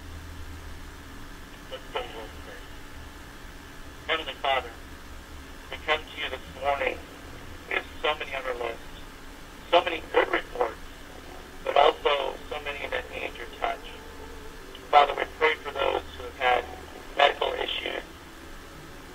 Let's go to Lord prayer. Heavenly Father, we come to you this morning. We have so many on our list, so many good reports, but also so many that need your touch. Father, we pray for those who have had medical issues,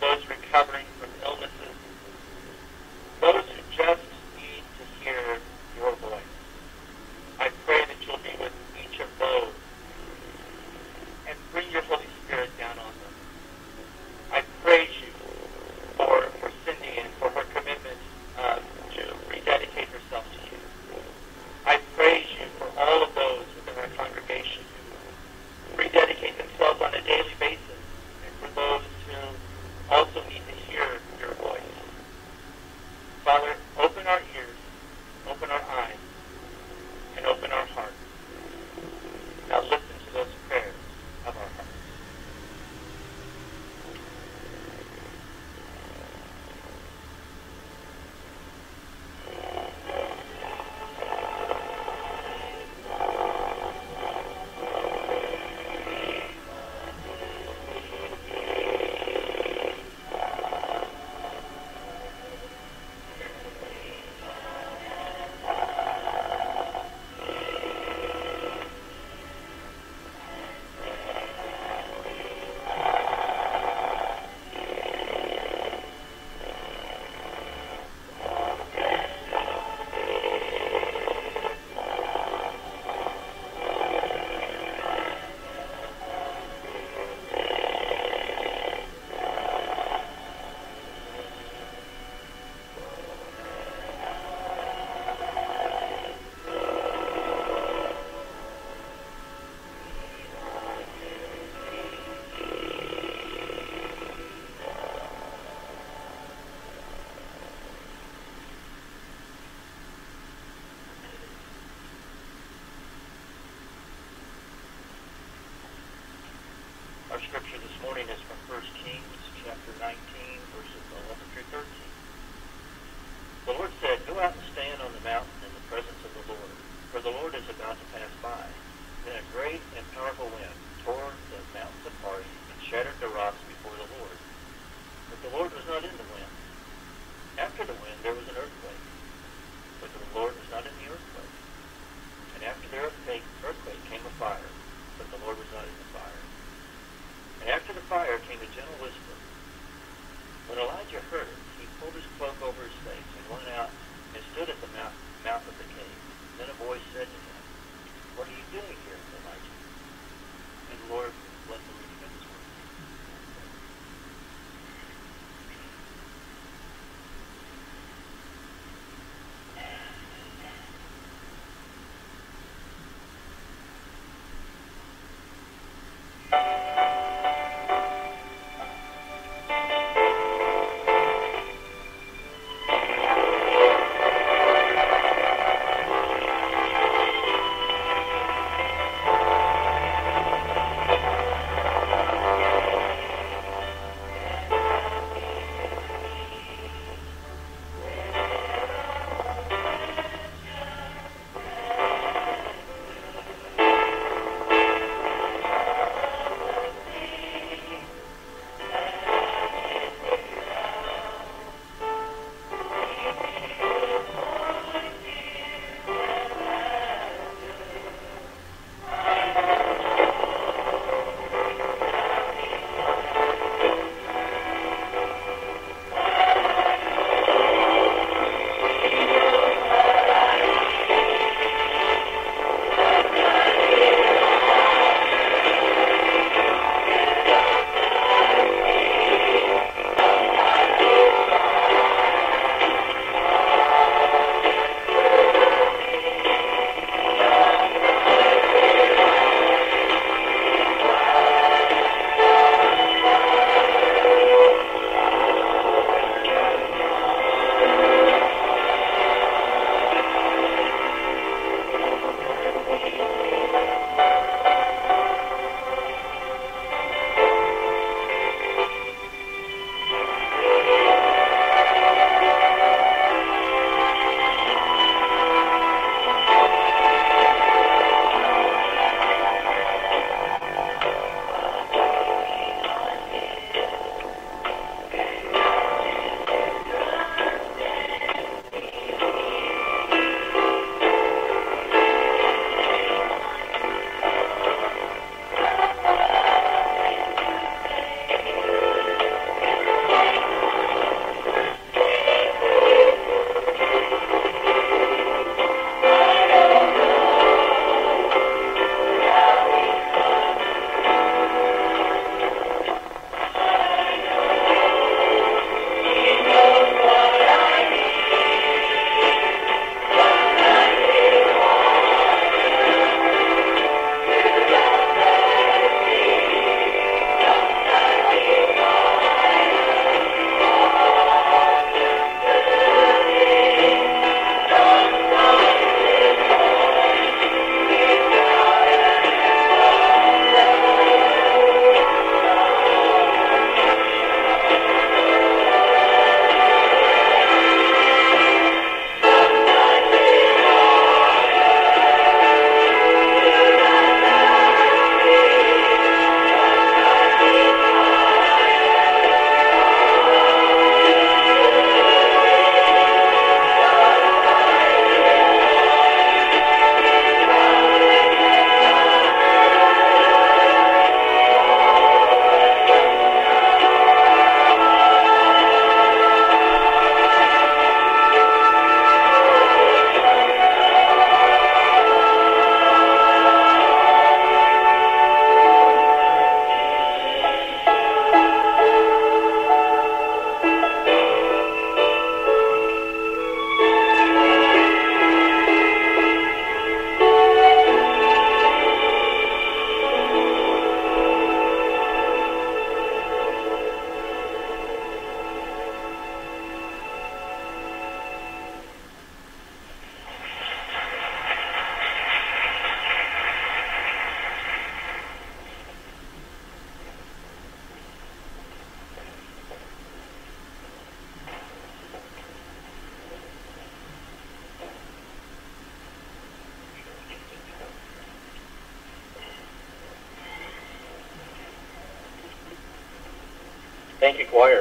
Thank you, choir.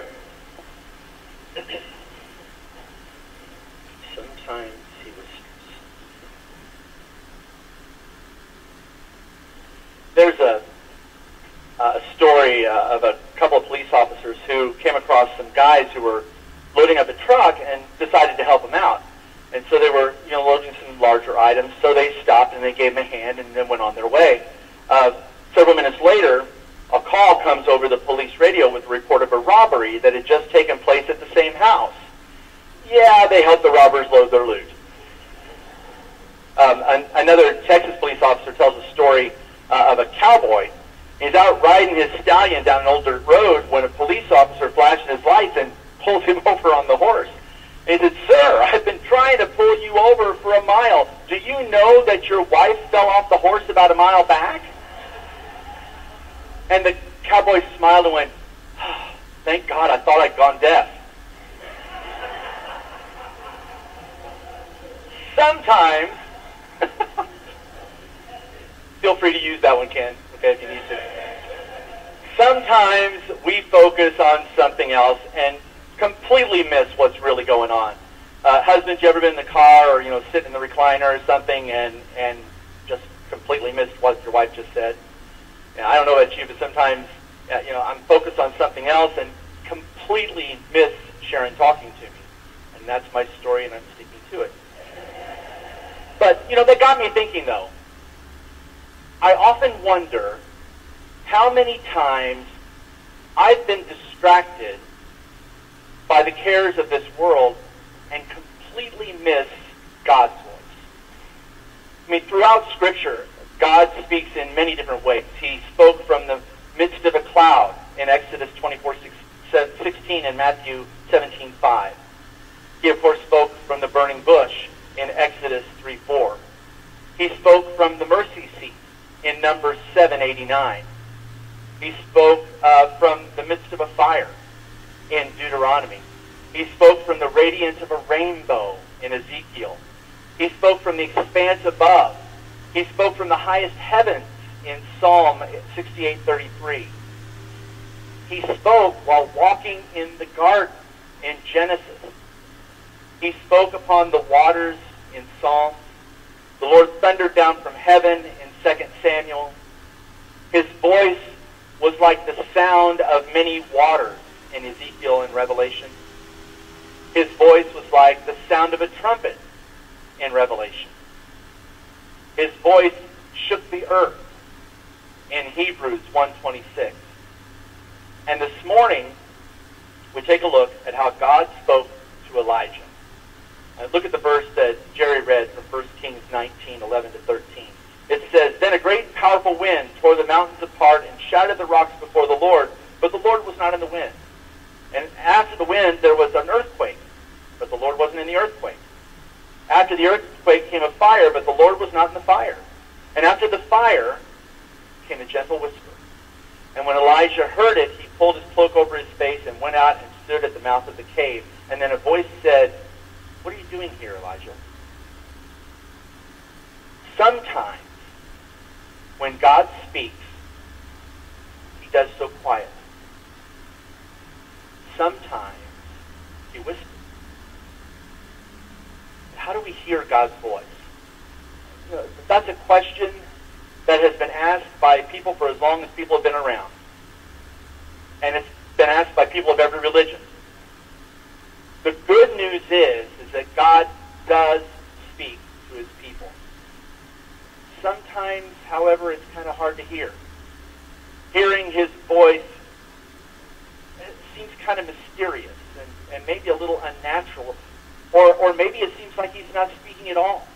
Sometimes he whispers. There's a, a story uh, of a couple of police officers who came across some guys who were loading up a truck and decided to help them out. And so they were, you know, loading some larger items. So they stopped and they gave them a hand and then went on their way. Uh, several minutes later, a call comes over the police radio with a report of a robbery that had just taken place at the same house. Yeah, they helped the robbers load their loot. Um, an, another Texas police officer tells a story uh, of a cowboy. He's out riding his stallion down an old dirt road when a police officer flashes his lights and pulls him over on the horse. And he said, "Sir, I've been trying to pull you over for a mile. Do you know that your wife fell off the horse about a mile back?" And the cowboy smiled and went, oh, "Thank God, I thought I'd gone deaf." Sometimes, feel free to use that one, Ken, okay, if you need to. Sometimes we focus on something else and completely miss what's really going on. Uh, husbands, you ever been in the car or, you know, sitting in the recliner or something and, and just completely missed what your wife just said? You know, I don't know about you, but sometimes, uh, you know, I'm focused on something else and completely miss Sharon talking to me. And that's my story, and I'm sticking to it. But, you know, that got me thinking, though. I often wonder how many times I've been distracted by the cares of this world and completely miss God's voice. I mean, throughout Scripture, God speaks in many different ways. He spoke from the midst of a cloud in Exodus twenty-four sixteen and Matthew seventeen five. He, of course, spoke from the burning bush in Exodus three four. He spoke from the mercy seat in Numbers seven eighty-nine. He spoke uh, from the midst of a fire in Deuteronomy. He spoke from the radiance of a rainbow in Ezekiel. He spoke from the expanse above. He spoke from the highest heavens in Psalm sixty-eight thirty-three. He spoke while walking in the garden in Genesis. He spoke upon the waters in Psalms. The Lord thundered down from heaven in Second Samuel. His voice was like the sound of many waters in Ezekiel and Revelation. His voice was like the sound of a trumpet in Revelation. His voice shook the earth in Hebrews one twenty-six. And this morning, we take a look at how God spoke to Elijah. Uh, look at the verse that Jerry read from First Kings nineteen, eleven to thirteen. It says, "Then a great powerful wind tore the mountains apart and shattered the rocks before the Lord, but the Lord was not in the wind. And after the wind there was an earthquake, but the Lord wasn't in the earthquake. After the earthquake came a fire, but the Lord was not in the fire. And after the fire came a gentle whisper. And when Elijah heard it, he pulled his cloak over his face and went out and stood at the mouth of the cave. And then a voice said, 'What are you doing here, Elijah?' Sometimes, when God speaks, he does so quietly. Sometimes, he whispers. How do we hear God's voice? You know, that's a question that has been asked by people for as long as people have been around. And it's been asked by people of every religion. The good news is, is that God does speak to his people. Sometimes, however, it's kind of hard to hear. Hearing his voice, it seems kind of mysterious and, and maybe a little unnatural. Or, or maybe it seems like he's not speaking at all.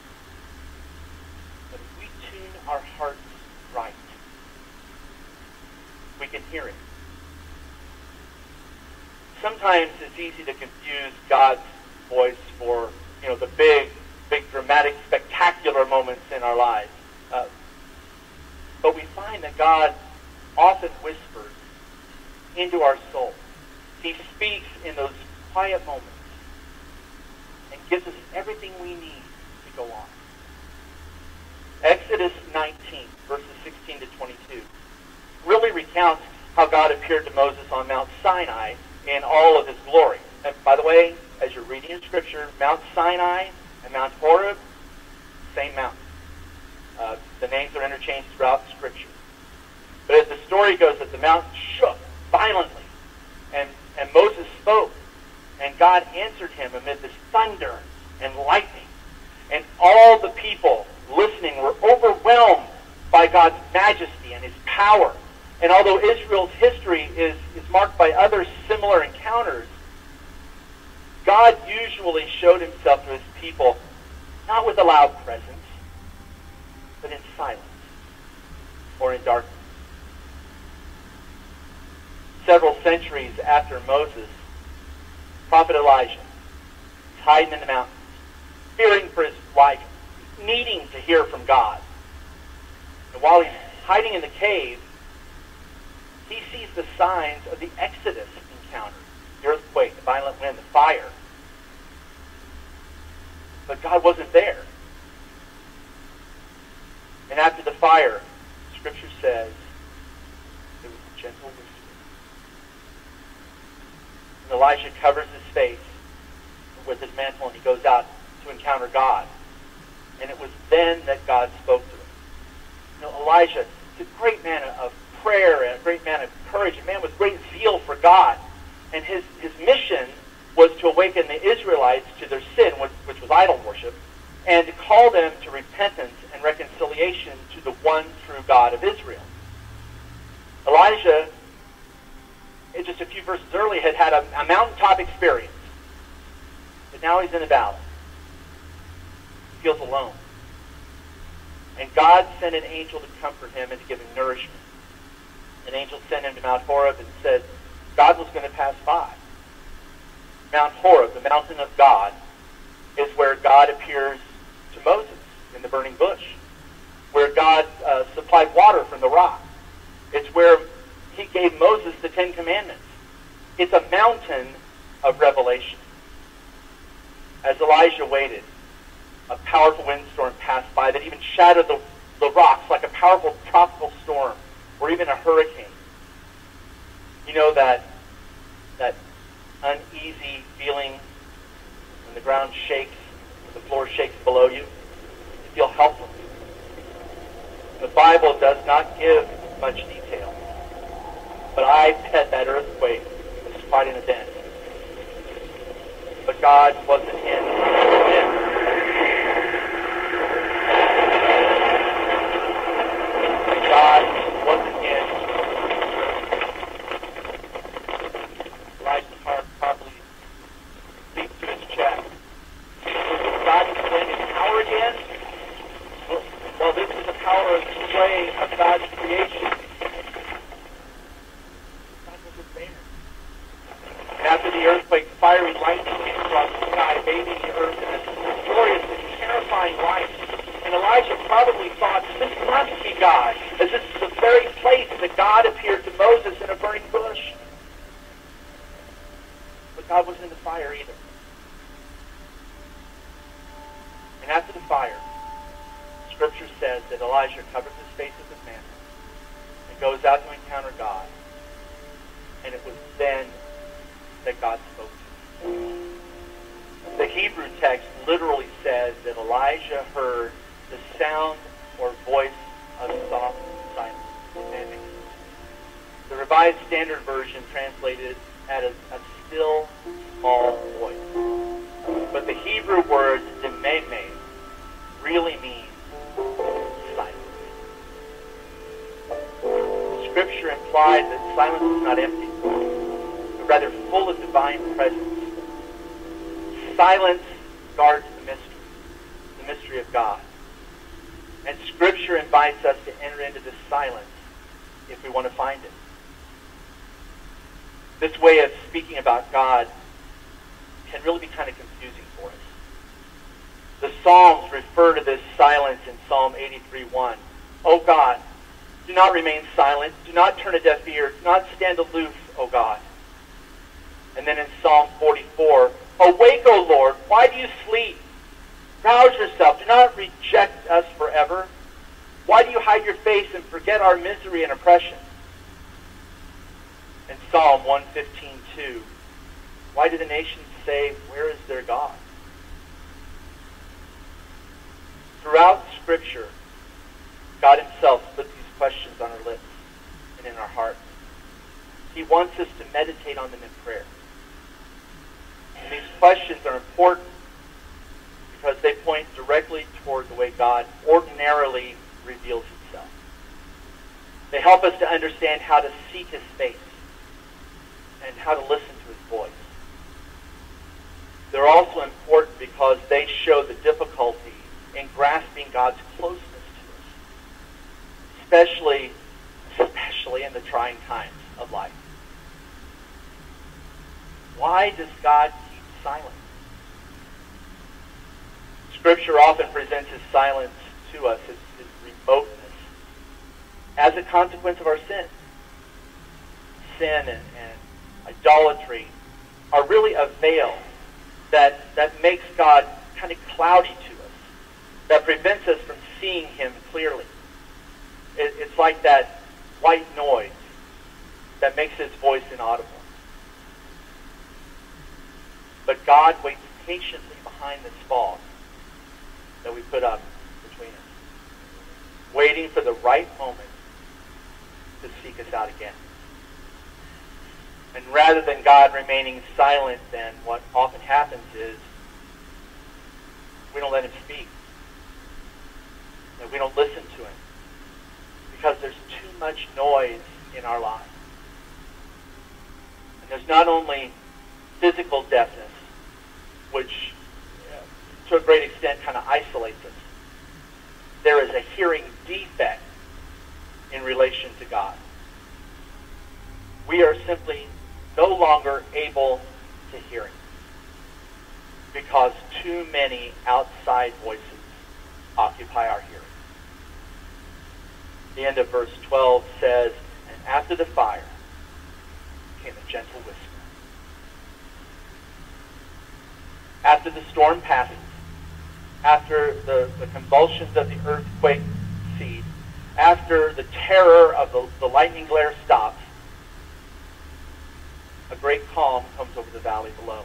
But if we tune our hearts right, we can hear it. Sometimes it's easy to confuse God's voice for, you know, the big, big, dramatic, spectacular moments in our lives. Uh, but we find that God often whispers into our soul. He speaks in those quiet moments and gives us everything we need to go on. Exodus nineteen, verses sixteen to twenty-two, really recounts how God appeared to Moses on Mount Sinai in all of his glory. And by the way, as you're reading in Scripture, Mount Sinai and Mount Horeb, same mountain. Uh, the names are interchanged throughout Scripture. But as the story goes, that the mountain shook violently, and, and Moses spoke, and God answered him amid this thunder and lightning. And all the people listening were overwhelmed by God's majesty and his power. And although Israel's history is, is marked by other similar encounters, God usually showed himself to his people not with a loud presence, but in silence or in darkness. Several centuries after Moses, Prophet Elijah is hiding in the mountains, fearing for his life, needing to hear from God. And while he's hiding in the cave, he sees the signs of the Exodus encounter. The earthquake, the violent wind, the fire. But God wasn't there. And after the fire, Scripture says, there was a gentle whisper. And Elijah covers his face with his mantle and he goes out to encounter God. And it was then that God spoke to him. You know, Elijah is a great man of prayer and a great man of courage, a man with great zeal for God. And his, his mission was to awaken the Israelites to their sin, which, which was idol worship, and to call them to repentance and reconciliation to the one true God of Israel. Elijah, just a few verses earlier, had had a, a mountaintop experience. But now he's in a valley. He feels alone. And God sent an angel to comfort him and to give him nourishment. An angel sent him to Mount Horeb and said God was going to pass by. Mount Horeb, the mountain of God, is where God appears to Moses in the burning bush, where God uh, supplied water from the rock. It's where he gave Moses the Ten Commandments. It's a mountain of revelation. As Elijah waited, a powerful windstorm passed by that even shattered the, the rocks like a powerful tropical storm or even a hurricane. You know that that uneasy feeling when the ground shakes, the floor shakes below you? You feel helpless. The Bible does not give much detail, but I bet that earthquake was quite an event. But God wasn't in it. God wasn't in Elijah's heart probably leaps to his chest. God displaying his power again? Well, well, this is the power of display of God's creation. God wasn't there. And after the earthquake, fiery lightning came across the sky, bathing the earth in this glorious and terrifying light. And Elijah probably thought, this must be God, as this is the very place that God appeared to Moses in a burning bush. But God wasn't in the fire either. And after the fire, Scripture says that Elijah covers his face with his mantle and goes out to encounter God. And it was then that God spoke to him. The Hebrew text literally says that Elijah heard the sound or voice of soft silence. The Revised Standard Version translated as a, a still, small voice. But the Hebrew word dememe really means silence. Scripture implies that silence is not empty, but rather full of divine presence. Silence guards the mystery, the mystery of God. And Scripture invites us to enter into this silence if we want to find it. This way of speaking about God can really be kind of confusing for us. The Psalms refer to this silence in Psalm eighty-three one. O God, do not remain silent. Do not turn a deaf ear. Do not stand aloof, O God. And then in Psalm forty-four, awake, O Lord, why do you sleep? Rouse yourself. Do not reject us forever. Why do you hide your face and forget our misery and oppression? In Psalm one fifteen two, why do the nations say, where is their God? Throughout Scripture, God himself puts these questions on our lips and in our hearts. He wants us to meditate on them in prayer. And these questions are important because they point directly toward the way God ordinarily reveals himself. They help us to understand how to seek his face and how to listen to his voice. They're also important because they show the difficulty in grasping God's closeness to us, especially, especially in the trying times of life. Why does God keep silent? Scripture often presents his silence to us, his, his remoteness, as a consequence of our sin. Sin and, and idolatry are really a veil that, that makes God kind of cloudy to us, that prevents us from seeing him clearly. It, it's like that white noise that makes his voice inaudible. But God waits patiently behind this fog that we put up between us, waiting for the right moment to seek us out again. And rather than God remaining silent, then what often happens is we don't let him speak. And we don't listen to him because there's too much noise in our lives. And there's not only physical deafness, which uh, to a great extent kind of isolates us. There is a hearing defect in relation to God. We are simply no longer able to hear him because too many outside voices occupy our hearing. The end of verse twelve says, and after the fire came a gentle whisper. After the storm passes, after the, the convulsions of the earthquake cease, after the terror of the, the lightning glare stops, a great calm comes over the valley below.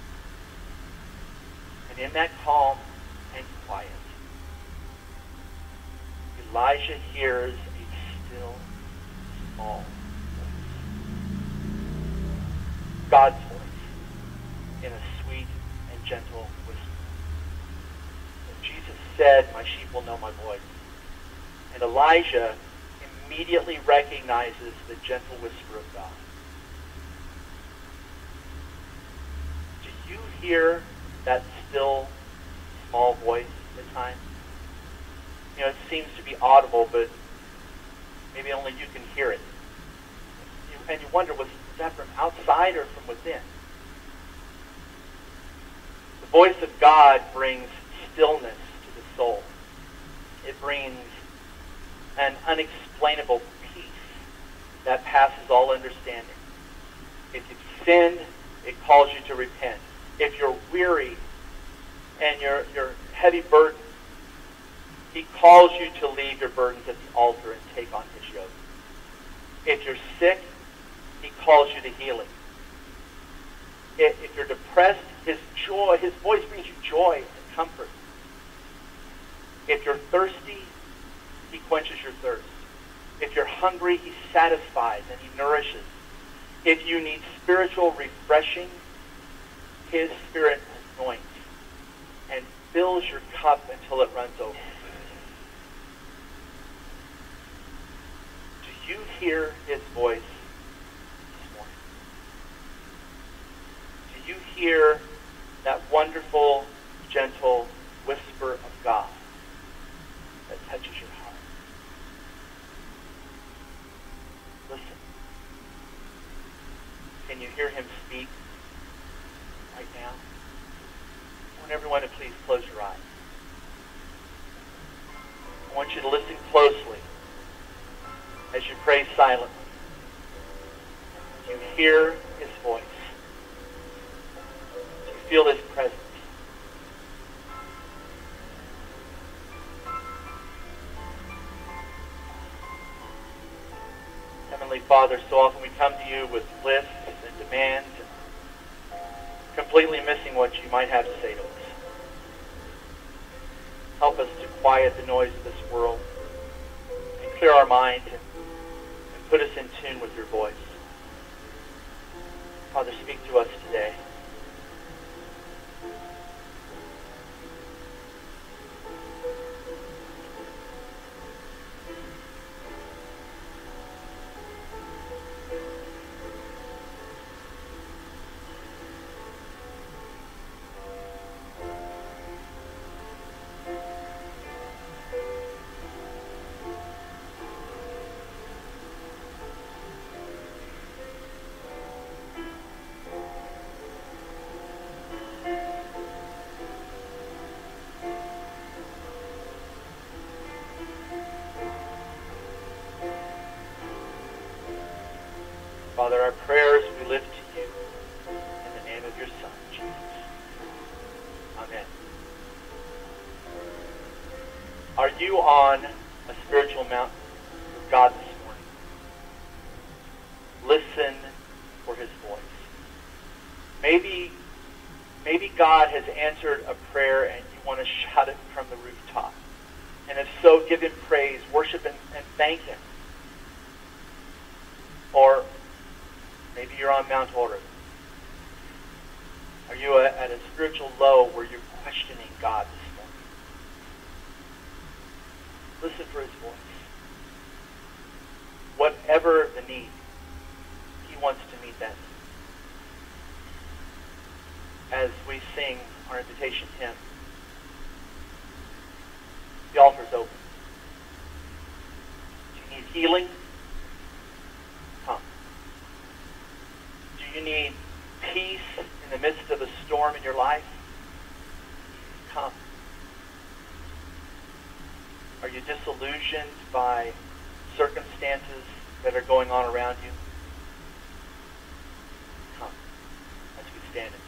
And in that calm and quiet, Elijah hears a still, small voice. God's voice in a sweet and gentle whisper. And Jesus said, my sheep will know my voice. And Elijah immediately recognizes the gentle whisper of God. Do you hear that still, small voice at times? You know, it seems to be audible, but maybe only you can hear it. And you wonder, was that from outside or from within? The voice of God brings stillness to the soul. It brings an unexplainable peace that passes all understanding. If you've sinned, it calls you to repent. If you're weary and you're, you're heavy burdened, he calls you to leave your burdens at the altar and take on his yoke. If you're sick, he calls you to healing. If, if you're depressed, his joy, his voice brings you joy and comfort. If you're thirsty, he quenches your thirst. If you're hungry, he satisfies and he nourishes. If you need spiritual refreshing, his Spirit anoints and fills your cup until it runs over. Do you hear his voice this morning? Do you hear that wonderful, gentle whisper of God that touches your heart? Listen. Can you hear him speak right now? I want everyone to please close your eyes. I want you to listen closely as you pray silently. You hear his voice. You feel his presence. Heavenly Father, Father, so often we come to you with lists and demands, and completely missing what you might have to say to us. Help us to quiet the noise of this world and clear our mind and, and put us in tune with your voice. Father, speak to us today. Father, our prayers we lift to you in the name of your Son, Jesus. Amen. Are you on a spiritual mountain with God this morning? Listen for his voice. Maybe, maybe God has answered a prayer and you want to shout it from the rooftop. And if so, give him praise, worship, and, and thank him. Or maybe you're on Mount Horeb. Are you at a spiritual low where you're questioning God this morning? Listen for his voice. Whatever the need, he wants to meet that need. As we sing our invitation hymn, the altar's open. Do you need healing? Come. Do you need peace in the midst of a storm in your life? Come. Are you disillusioned by circumstances that are going on around you? Come, as we stand and sing.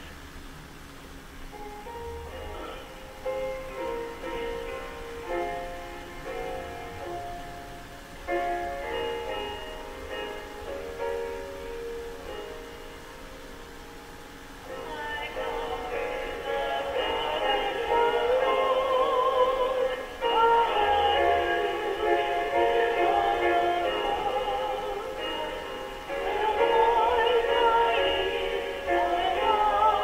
Oh,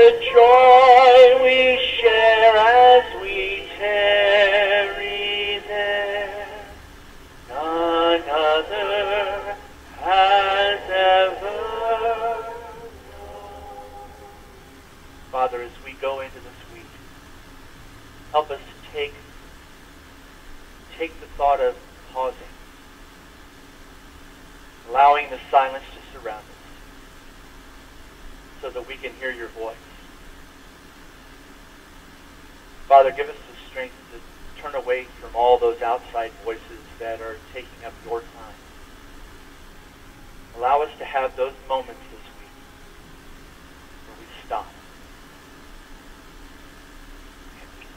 the joy we share as we tarry there. None other has ever known. Father, as we go into this week, help us to take, take the thought of pausing, allowing the silence to surround us, so that we can hear your voice. Father, give us the strength to turn away from all those outside voices that are taking up your time. Allow us to have those moments this week where we stop and listen.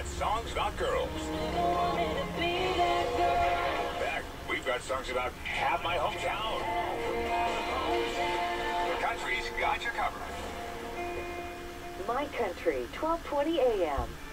got songs about girls. Back, we've got songs about half my hometown. Country's got you covered. My Country, twelve twenty a m